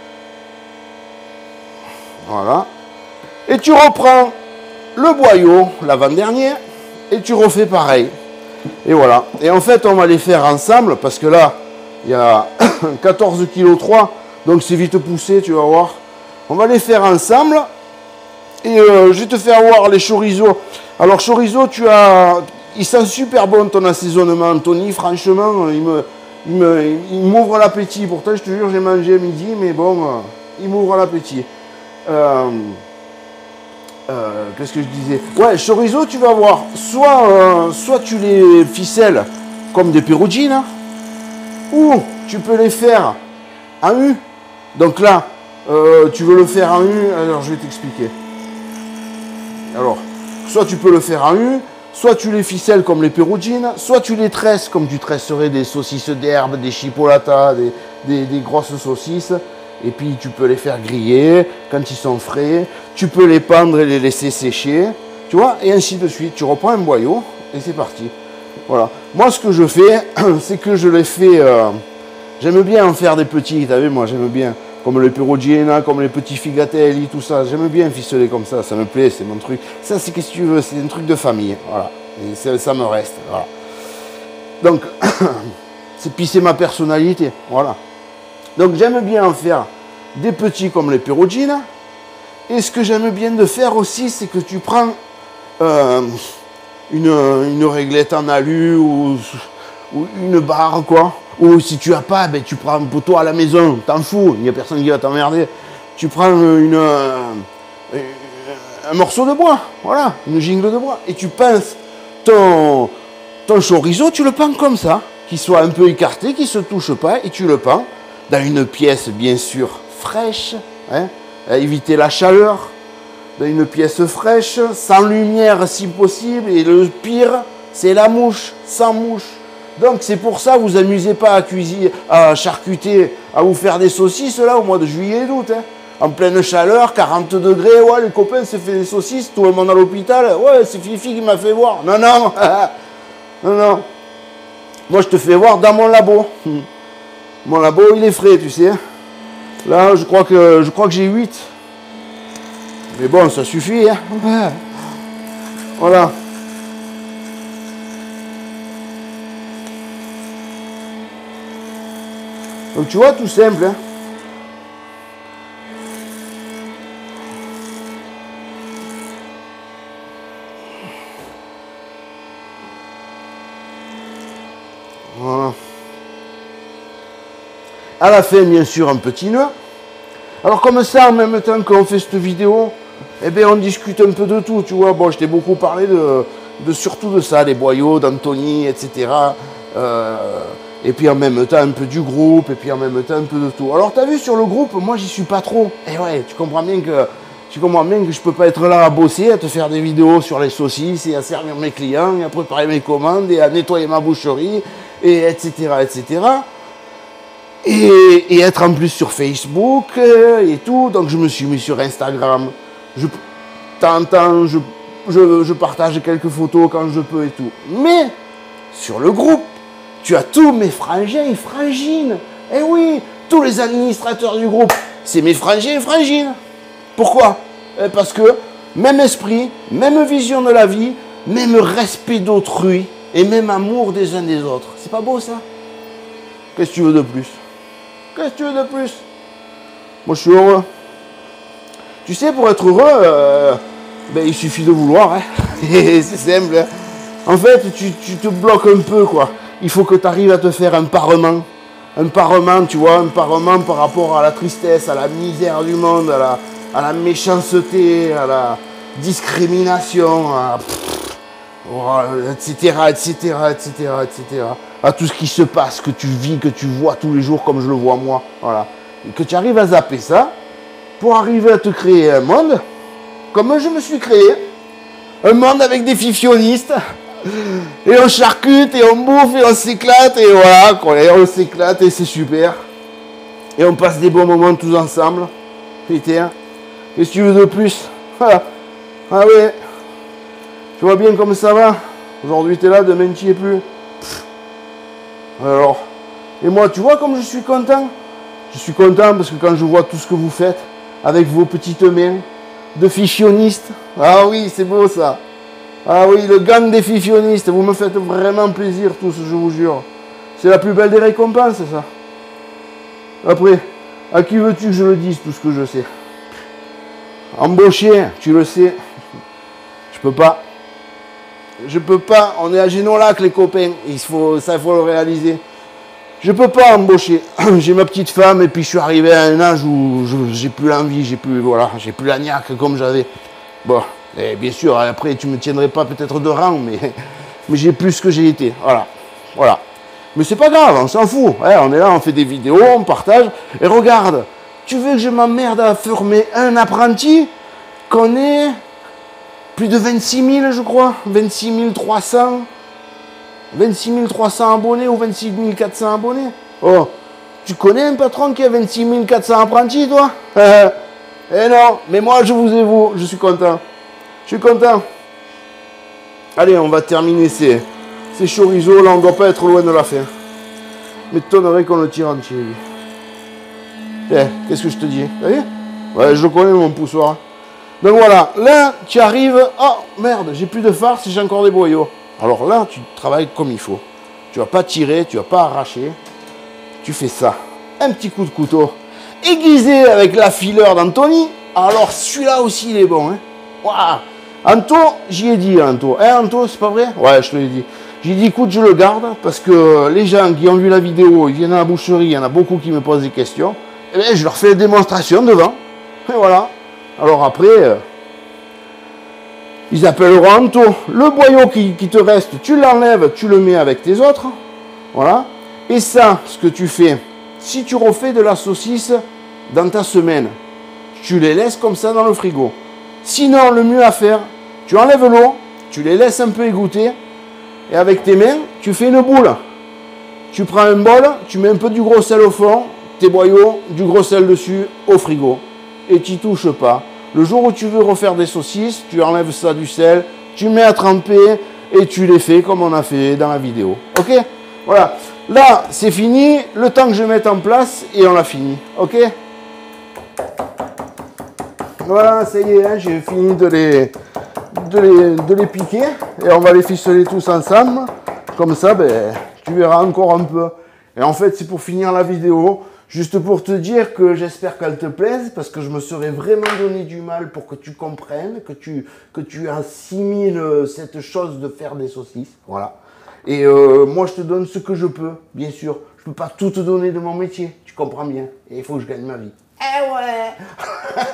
Speaker 1: Voilà. Et tu reprends le boyau, l'avant-dernier, et tu refais pareil. Et voilà. Et en fait, on va les faire ensemble, parce que là, il y a quatorze virgule trois kilos, donc c'est vite poussé, tu vas voir. On va les faire ensemble. Et euh, je vais te faire voir les chorizo. Alors, chorizo, tu as... Il sent super bon ton assaisonnement, Anthony. Franchement, il me, il me, il m'ouvre l'appétit. Pourtant, je te jure, j'ai mangé à midi, mais bon, euh, il m'ouvre l'appétit. Euh, euh, Qu'est-ce que je disais? Ouais, chorizo, tu vas voir. Soit, euh, soit tu les ficelles comme des perugines, ou tu peux les faire en U. Donc là, euh, tu veux le faire en U. Alors, je vais t'expliquer. Alors, soit tu peux le faire en U, soit tu les ficelles comme les perugines, soit tu les tresses comme tu tresserais des saucisses d'herbe, des chipolatas, des, des, des grosses saucisses. Et puis tu peux les faire griller quand ils sont frais. Tu peux les pendre et les laisser sécher. Tu vois, et ainsi de suite. Tu reprends un boyau et c'est parti. Voilà. Moi, ce que je fais, c'est que je les fais... Euh, j'aime bien en faire des petits. Tu as vu, moi, j'aime bien. Comme les perugines, comme les petits figatelli, tout ça. J'aime bien ficeler comme ça. Ça me plaît, c'est mon truc. Ça, c'est qu'est-ce que tu veux. C'est un truc de famille. Voilà. Et ça, ça me reste. Voilà. Donc, c'est puis c'est ma personnalité. Voilà. Donc, j'aime bien en faire des petits comme les perugines. Et ce que j'aime bien de faire aussi, c'est que tu prends euh, une, une réglette en alu ou, ou une barre, quoi. Ou si tu as pas, ben, tu prends un poteau à la maison, t'en fous, il n'y a personne qui va t'emmerder. Tu prends une, une, un morceau de bois, voilà, une jingle de bois, et tu pinces ton, ton chorizo, tu le pends comme ça, qu'il soit un peu écarté, qu'il ne se touche pas, et tu le pends dans une pièce bien sûr fraîche, hein, à éviter la chaleur, dans une pièce fraîche, sans lumière si possible, et le pire, c'est la mouche, sans mouche. Donc c'est pour ça que vous amusez pas à cuisiner, à charcuter, à vous faire des saucisses là au mois de juillet et d'août. Hein. En pleine chaleur, quarante degrés, ouais, les copains se fait des saucisses, tout le monde à l'hôpital, ouais, c'est Fifi qui m'a fait voir. Non, non, non, non. Moi je te fais voir dans mon labo. Mon labo il est frais, tu sais. Là je crois que je crois que j'ai huit. Mais bon, ça suffit. Hein. Voilà. Donc tu vois, tout simple. Hein. Voilà. À la fin, bien sûr, un petit nœud. Alors comme ça, en même temps qu'on fait cette vidéo, eh bien, on discute un peu de tout, tu vois. Bon, je t'ai beaucoup parlé de, de surtout de ça, des boyaux, d'Anthony, et cetera. Euh, Et puis en même temps un peu du groupe, et puis en même temps un peu de tout. Alors tu as vu sur le groupe, moi j'y suis pas trop. Et ouais, tu comprends bien que tu comprends bien que je peux pas être là à bosser, à te faire des vidéos sur les saucisses, et à servir mes clients, et à préparer mes commandes, et à nettoyer ma boucherie, et etc. etc. Et, et être en plus sur Facebook et tout. Donc je me suis mis sur Instagram. Je t'entends, je, je, je partage quelques photos quand je peux et tout. Mais sur le groupe, tu as tous mes frangins et frangines. Eh oui, tous les administrateurs du groupe, c'est mes frangins et frangines. Pourquoi? Parce que même esprit, même vision de la vie, même respect d'autrui et même amour des uns des autres. C'est pas beau ça? Qu'est-ce que tu veux de plus? Qu'est-ce que tu veux de plus? Moi je suis heureux. Tu sais, pour être heureux, euh, ben, il suffit de vouloir. Hein. C'est simple. Hein. En fait, tu, tu te bloques un peu, quoi. Il faut que tu arrives à te faire un parement. Un parement, tu vois, un parement par rapport à la tristesse, à la misère du monde, à la, à la méchanceté, à la discrimination, à, etc., etc., etc., et cetera. À tout ce qui se passe, que tu vis, que tu vois tous les jours comme je le vois moi. Voilà. Et que tu arrives à zapper ça pour arriver à te créer un monde comme je me suis créé. Un monde avec des fifionistes. Et on charcute, et on bouffe, et on s'éclate, et voilà, quoi. Et on s'éclate, et c'est super. Et on passe des bons moments tous ensemble. Putain. Qu'est-ce que tu veux de plus? Ah, ah ouais. Tu vois bien comme ça va? Aujourd'hui, tu es là, demain, tu n'y es plus. Pff. Alors, et moi, tu vois comme je suis content? Je suis content parce que quand je vois tout ce que vous faites avec vos petites mains de fifionnistes. Ah oui, c'est beau ça. Ah oui, le gang des fifionnistes. Vous me faites vraiment plaisir tous, je vous jure. C'est la plus belle des récompenses, ça. Après, à qui veux-tu que je le dise, tout ce que je sais? Embaucher, tu le sais. Je peux pas. Je peux pas. On est à Génolac, les copains. Il faut, ça, il faut le réaliser. Je peux pas embaucher. J'ai ma petite femme et puis je suis arrivé à un âge où j'ai plus l'envie, j'ai plus, voilà, j'ai plus la niaque comme j'avais. Bon, et bien sûr, après tu me tiendrais pas peut-être de rang, mais, mais j'ai plus ce que j'ai été. Voilà, voilà. Mais c'est pas grave, on s'en fout. Ouais, on est là, on fait des vidéos, on partage. Et regarde, tu veux que je m'emmerde à former un apprenti qu'on est plus de vingt-six mille, je crois, vingt-six mille trois cents. vingt-six mille trois cents abonnés ou vingt-six mille quatre cents abonnés. Oh, tu connais un patron qui a vingt-six mille quatre cents apprentis, toi? Eh non, mais moi, je vous ai vous, je suis content. Je suis content. Allez, on va terminer ces, ces chorizo. Là, on ne doit pas être loin de la fin. M'étonnerait qu'on le tire entier, lui. Eh, qu'est-ce que je te dis? Vous voyez? Ouais, je le connais, mon poussoir. Donc voilà, là, tu arrives. Oh, merde, j'ai plus de farce et j'ai encore des boyaux. Alors là, tu travailles comme il faut. Tu ne vas pas tirer, tu ne vas pas arracher. Tu fais ça. Un petit coup de couteau. Aiguisé avec la fileur d'Anthony. Alors celui-là aussi, il est bon. Hein. Waouh. Anto, j'y ai dit, Anto. Hein, Anto, c'est pas vrai? Ouais, je te l'ai dit. J'ai dit, écoute, je le garde parce que les gens qui ont vu la vidéo, ils viennent à la boucherie, il y en a beaucoup qui me posent des questions. Et bien, je leur fais des démonstrations devant. Et voilà. Alors après... Euh, Ils appelleront Anto. Le boyau qui, qui te reste, tu l'enlèves, tu le mets avec tes autres. Voilà. Et ça, ce que tu fais, si tu refais de la saucisse dans ta semaine, tu les laisses comme ça dans le frigo. Sinon, le mieux à faire, tu enlèves l'eau, tu les laisses un peu égoutter, et avec tes mains, tu fais une boule. Tu prends un bol, tu mets un peu du gros sel au fond, tes boyaux, du gros sel dessus, au frigo. Et tu n'y touches pas. Le jour où tu veux refaire des saucisses, tu enlèves ça du sel, tu mets à tremper et tu les fais comme on a fait dans la vidéo. Ok? Voilà. Là, c'est fini. Le temps que je mette en place et on l'a fini. Ok? Voilà, ça y est, hein, j'ai fini de les, de, les, de les piquer et on va les ficeler tous ensemble. Comme ça, ben, tu verras encore un peu. Et en fait, c'est pour finir la vidéo. Juste pour te dire que j'espère qu'elle te plaise, parce que je me serais vraiment donné du mal pour que tu comprennes, que tu, que tu assimiles cette chose de faire des saucisses. Voilà. Et euh, moi, je te donne ce que je peux, bien sûr. Je ne peux pas tout te donner de mon métier, tu comprends bien. Et il faut que je gagne ma vie. Eh ouais.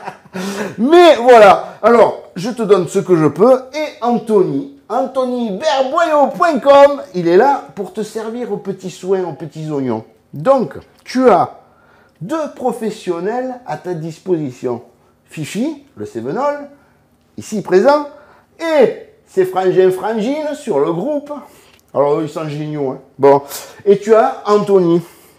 Speaker 1: Mais voilà. Alors, je te donne ce que je peux. Et Anthony, anthony berboyau point com, il est là pour te servir aux petits soins, aux petits oignons. Donc, tu as deux professionnels à ta disposition. Fifi, le Cévenol, ici présent, et ses frangins frangines sur le groupe. Alors, ils sont géniaux. Hein. Bon, et tu as Anthony.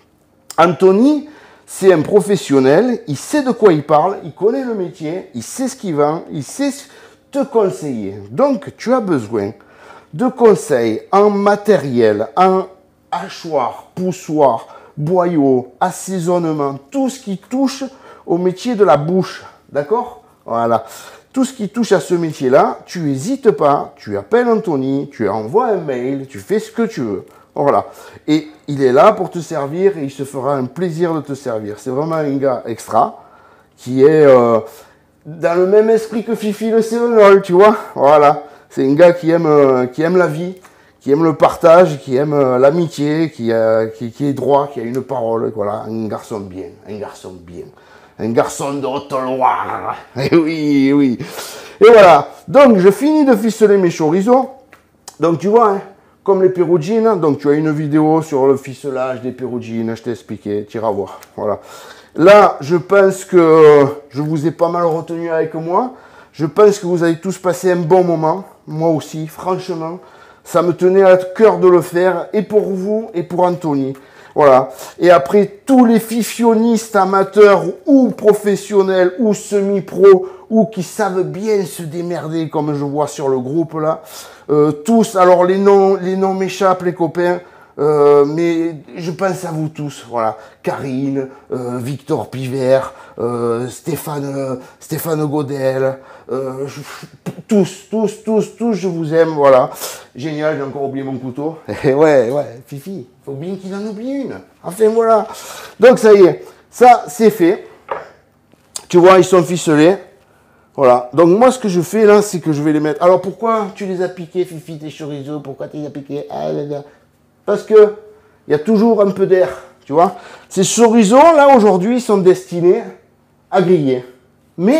Speaker 1: Anthony, c'est un professionnel, il sait de quoi il parle, il connaît le métier, il sait ce qu'il vend, il sait te conseiller. Donc, tu as besoin de conseils en matériel, en hachoir, poussoir, boyau, assaisonnement, tout ce qui touche au métier de la bouche, d'accord? Voilà, tout ce qui touche à ce métier-là, tu n'hésites pas, tu appelles Anthony, tu envoies un mail, tu fais ce que tu veux, voilà. Et il est là pour te servir et il se fera un plaisir de te servir. C'est vraiment un gars extra qui est euh, dans le même esprit que Fifi le Cévenol, tu vois? Voilà, c'est un gars qui aime, euh, qui aime la vie, qui aime le partage, qui aime euh, l'amitié, qui, euh, qui, qui est droit, qui a une parole, voilà, un garçon bien, un garçon bien, un garçon de Haute-Loire, et oui, oui, et voilà, donc je finis de ficeler mes chorizo, donc tu vois, hein, comme les perugines, donc tu as une vidéo sur le ficelage des perugines, je t'ai expliqué, tu iras voir, voilà. Là, je pense que je vous ai pas mal retenu avec moi, je pense que vous avez tous passé un bon moment, moi aussi, franchement. Ça me tenait à cœur de le faire, et pour vous, et pour Anthony. Voilà. Et après, tous les fifionnistes amateurs ou professionnels ou semi-pro ou qui savent bien se démerder, comme je vois sur le groupe là, euh, tous, alors les noms, les noms m'échappent, les copains. Euh, mais je pense à vous tous, voilà. Karine, euh, Victor Pivert, euh, Stéphane, euh, Stéphane Godel, euh, je, tous, tous, tous, tous, je vous aime, voilà. Génial, j'ai encore oublié mon couteau. Et ouais, ouais, Fifi, faut bien qu'il en oublie une. Enfin, voilà. Donc, ça y est, ça, c'est fait. Tu vois, ils sont ficelés. Voilà. Donc, moi, ce que je fais là, c'est que je vais les mettre. Alors, pourquoi tu les as piqués, Fifi, tes chorizo? Pourquoi tu les as piqués? Ah, là, là. Parce que il y a toujours un peu d'air, tu vois. Ces chorizo, là, aujourd'hui, sont destinés à griller. Mais,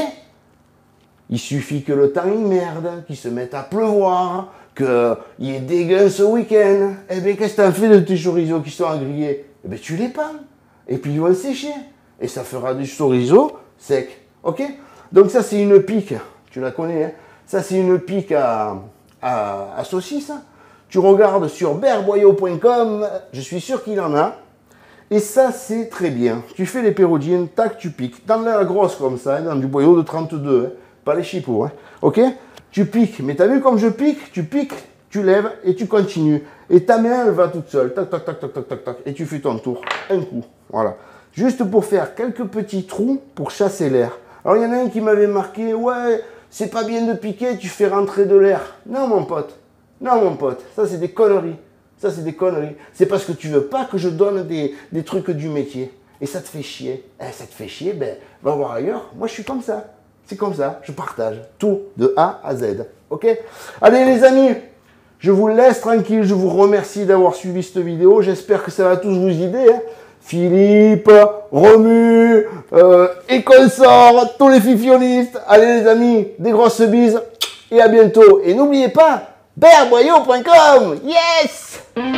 Speaker 1: il suffit que le temps, il merde, qu'il se mette à pleuvoir, qu'il y ait des gueules ce week-end. Eh bien, qu'est-ce que tu as fait de tes chorizo qui sont à griller? Eh bien, tu les pends. Et puis, ils vont sécher. Et ça fera du chorizo sec. OK? Donc, ça, c'est une pique. Tu la connais, hein? Ça, c'est une pique à, à, à saucisse. Tu regardes sur berboyau point com, je suis sûr qu'il en a. Et ça, c'est très bien. Tu fais les pérodines, tac, tu piques. Dans la grosse comme ça, hein, dans du boyau de trente-deux, hein, pas les chipots. Hein, ok? Tu piques. Mais tu as vu comme je pique? Tu piques, tu lèves et tu continues. Et ta main, elle va toute seule. Tac, tac, tac, tac, tac, tac, tac. Et tu fais ton tour. Un coup. Voilà. Juste pour faire quelques petits trous pour chasser l'air. Alors, il y en a un qui m'avait marqué, ouais, c'est pas bien de piquer, tu fais rentrer de l'air. Non, mon pote. Non, mon pote, ça c'est des conneries. Ça c'est des conneries. C'est parce que tu veux pas que je donne des, des trucs du métier. Et ça te fait chier. Eh, ça te fait chier, ben, va voir ailleurs. Moi je suis comme ça. C'est comme ça. Je partage tout de A à Z. Ok? Allez les amis, je vous laisse tranquille. Je vous remercie d'avoir suivi cette vidéo. J'espère que ça va tous vous aider. Hein. Philippe, Romu, euh, et consorts, tous les fifionistes. Allez les amis, des grosses bises. Et à bientôt. Et n'oubliez pas, berboyau point com, yes!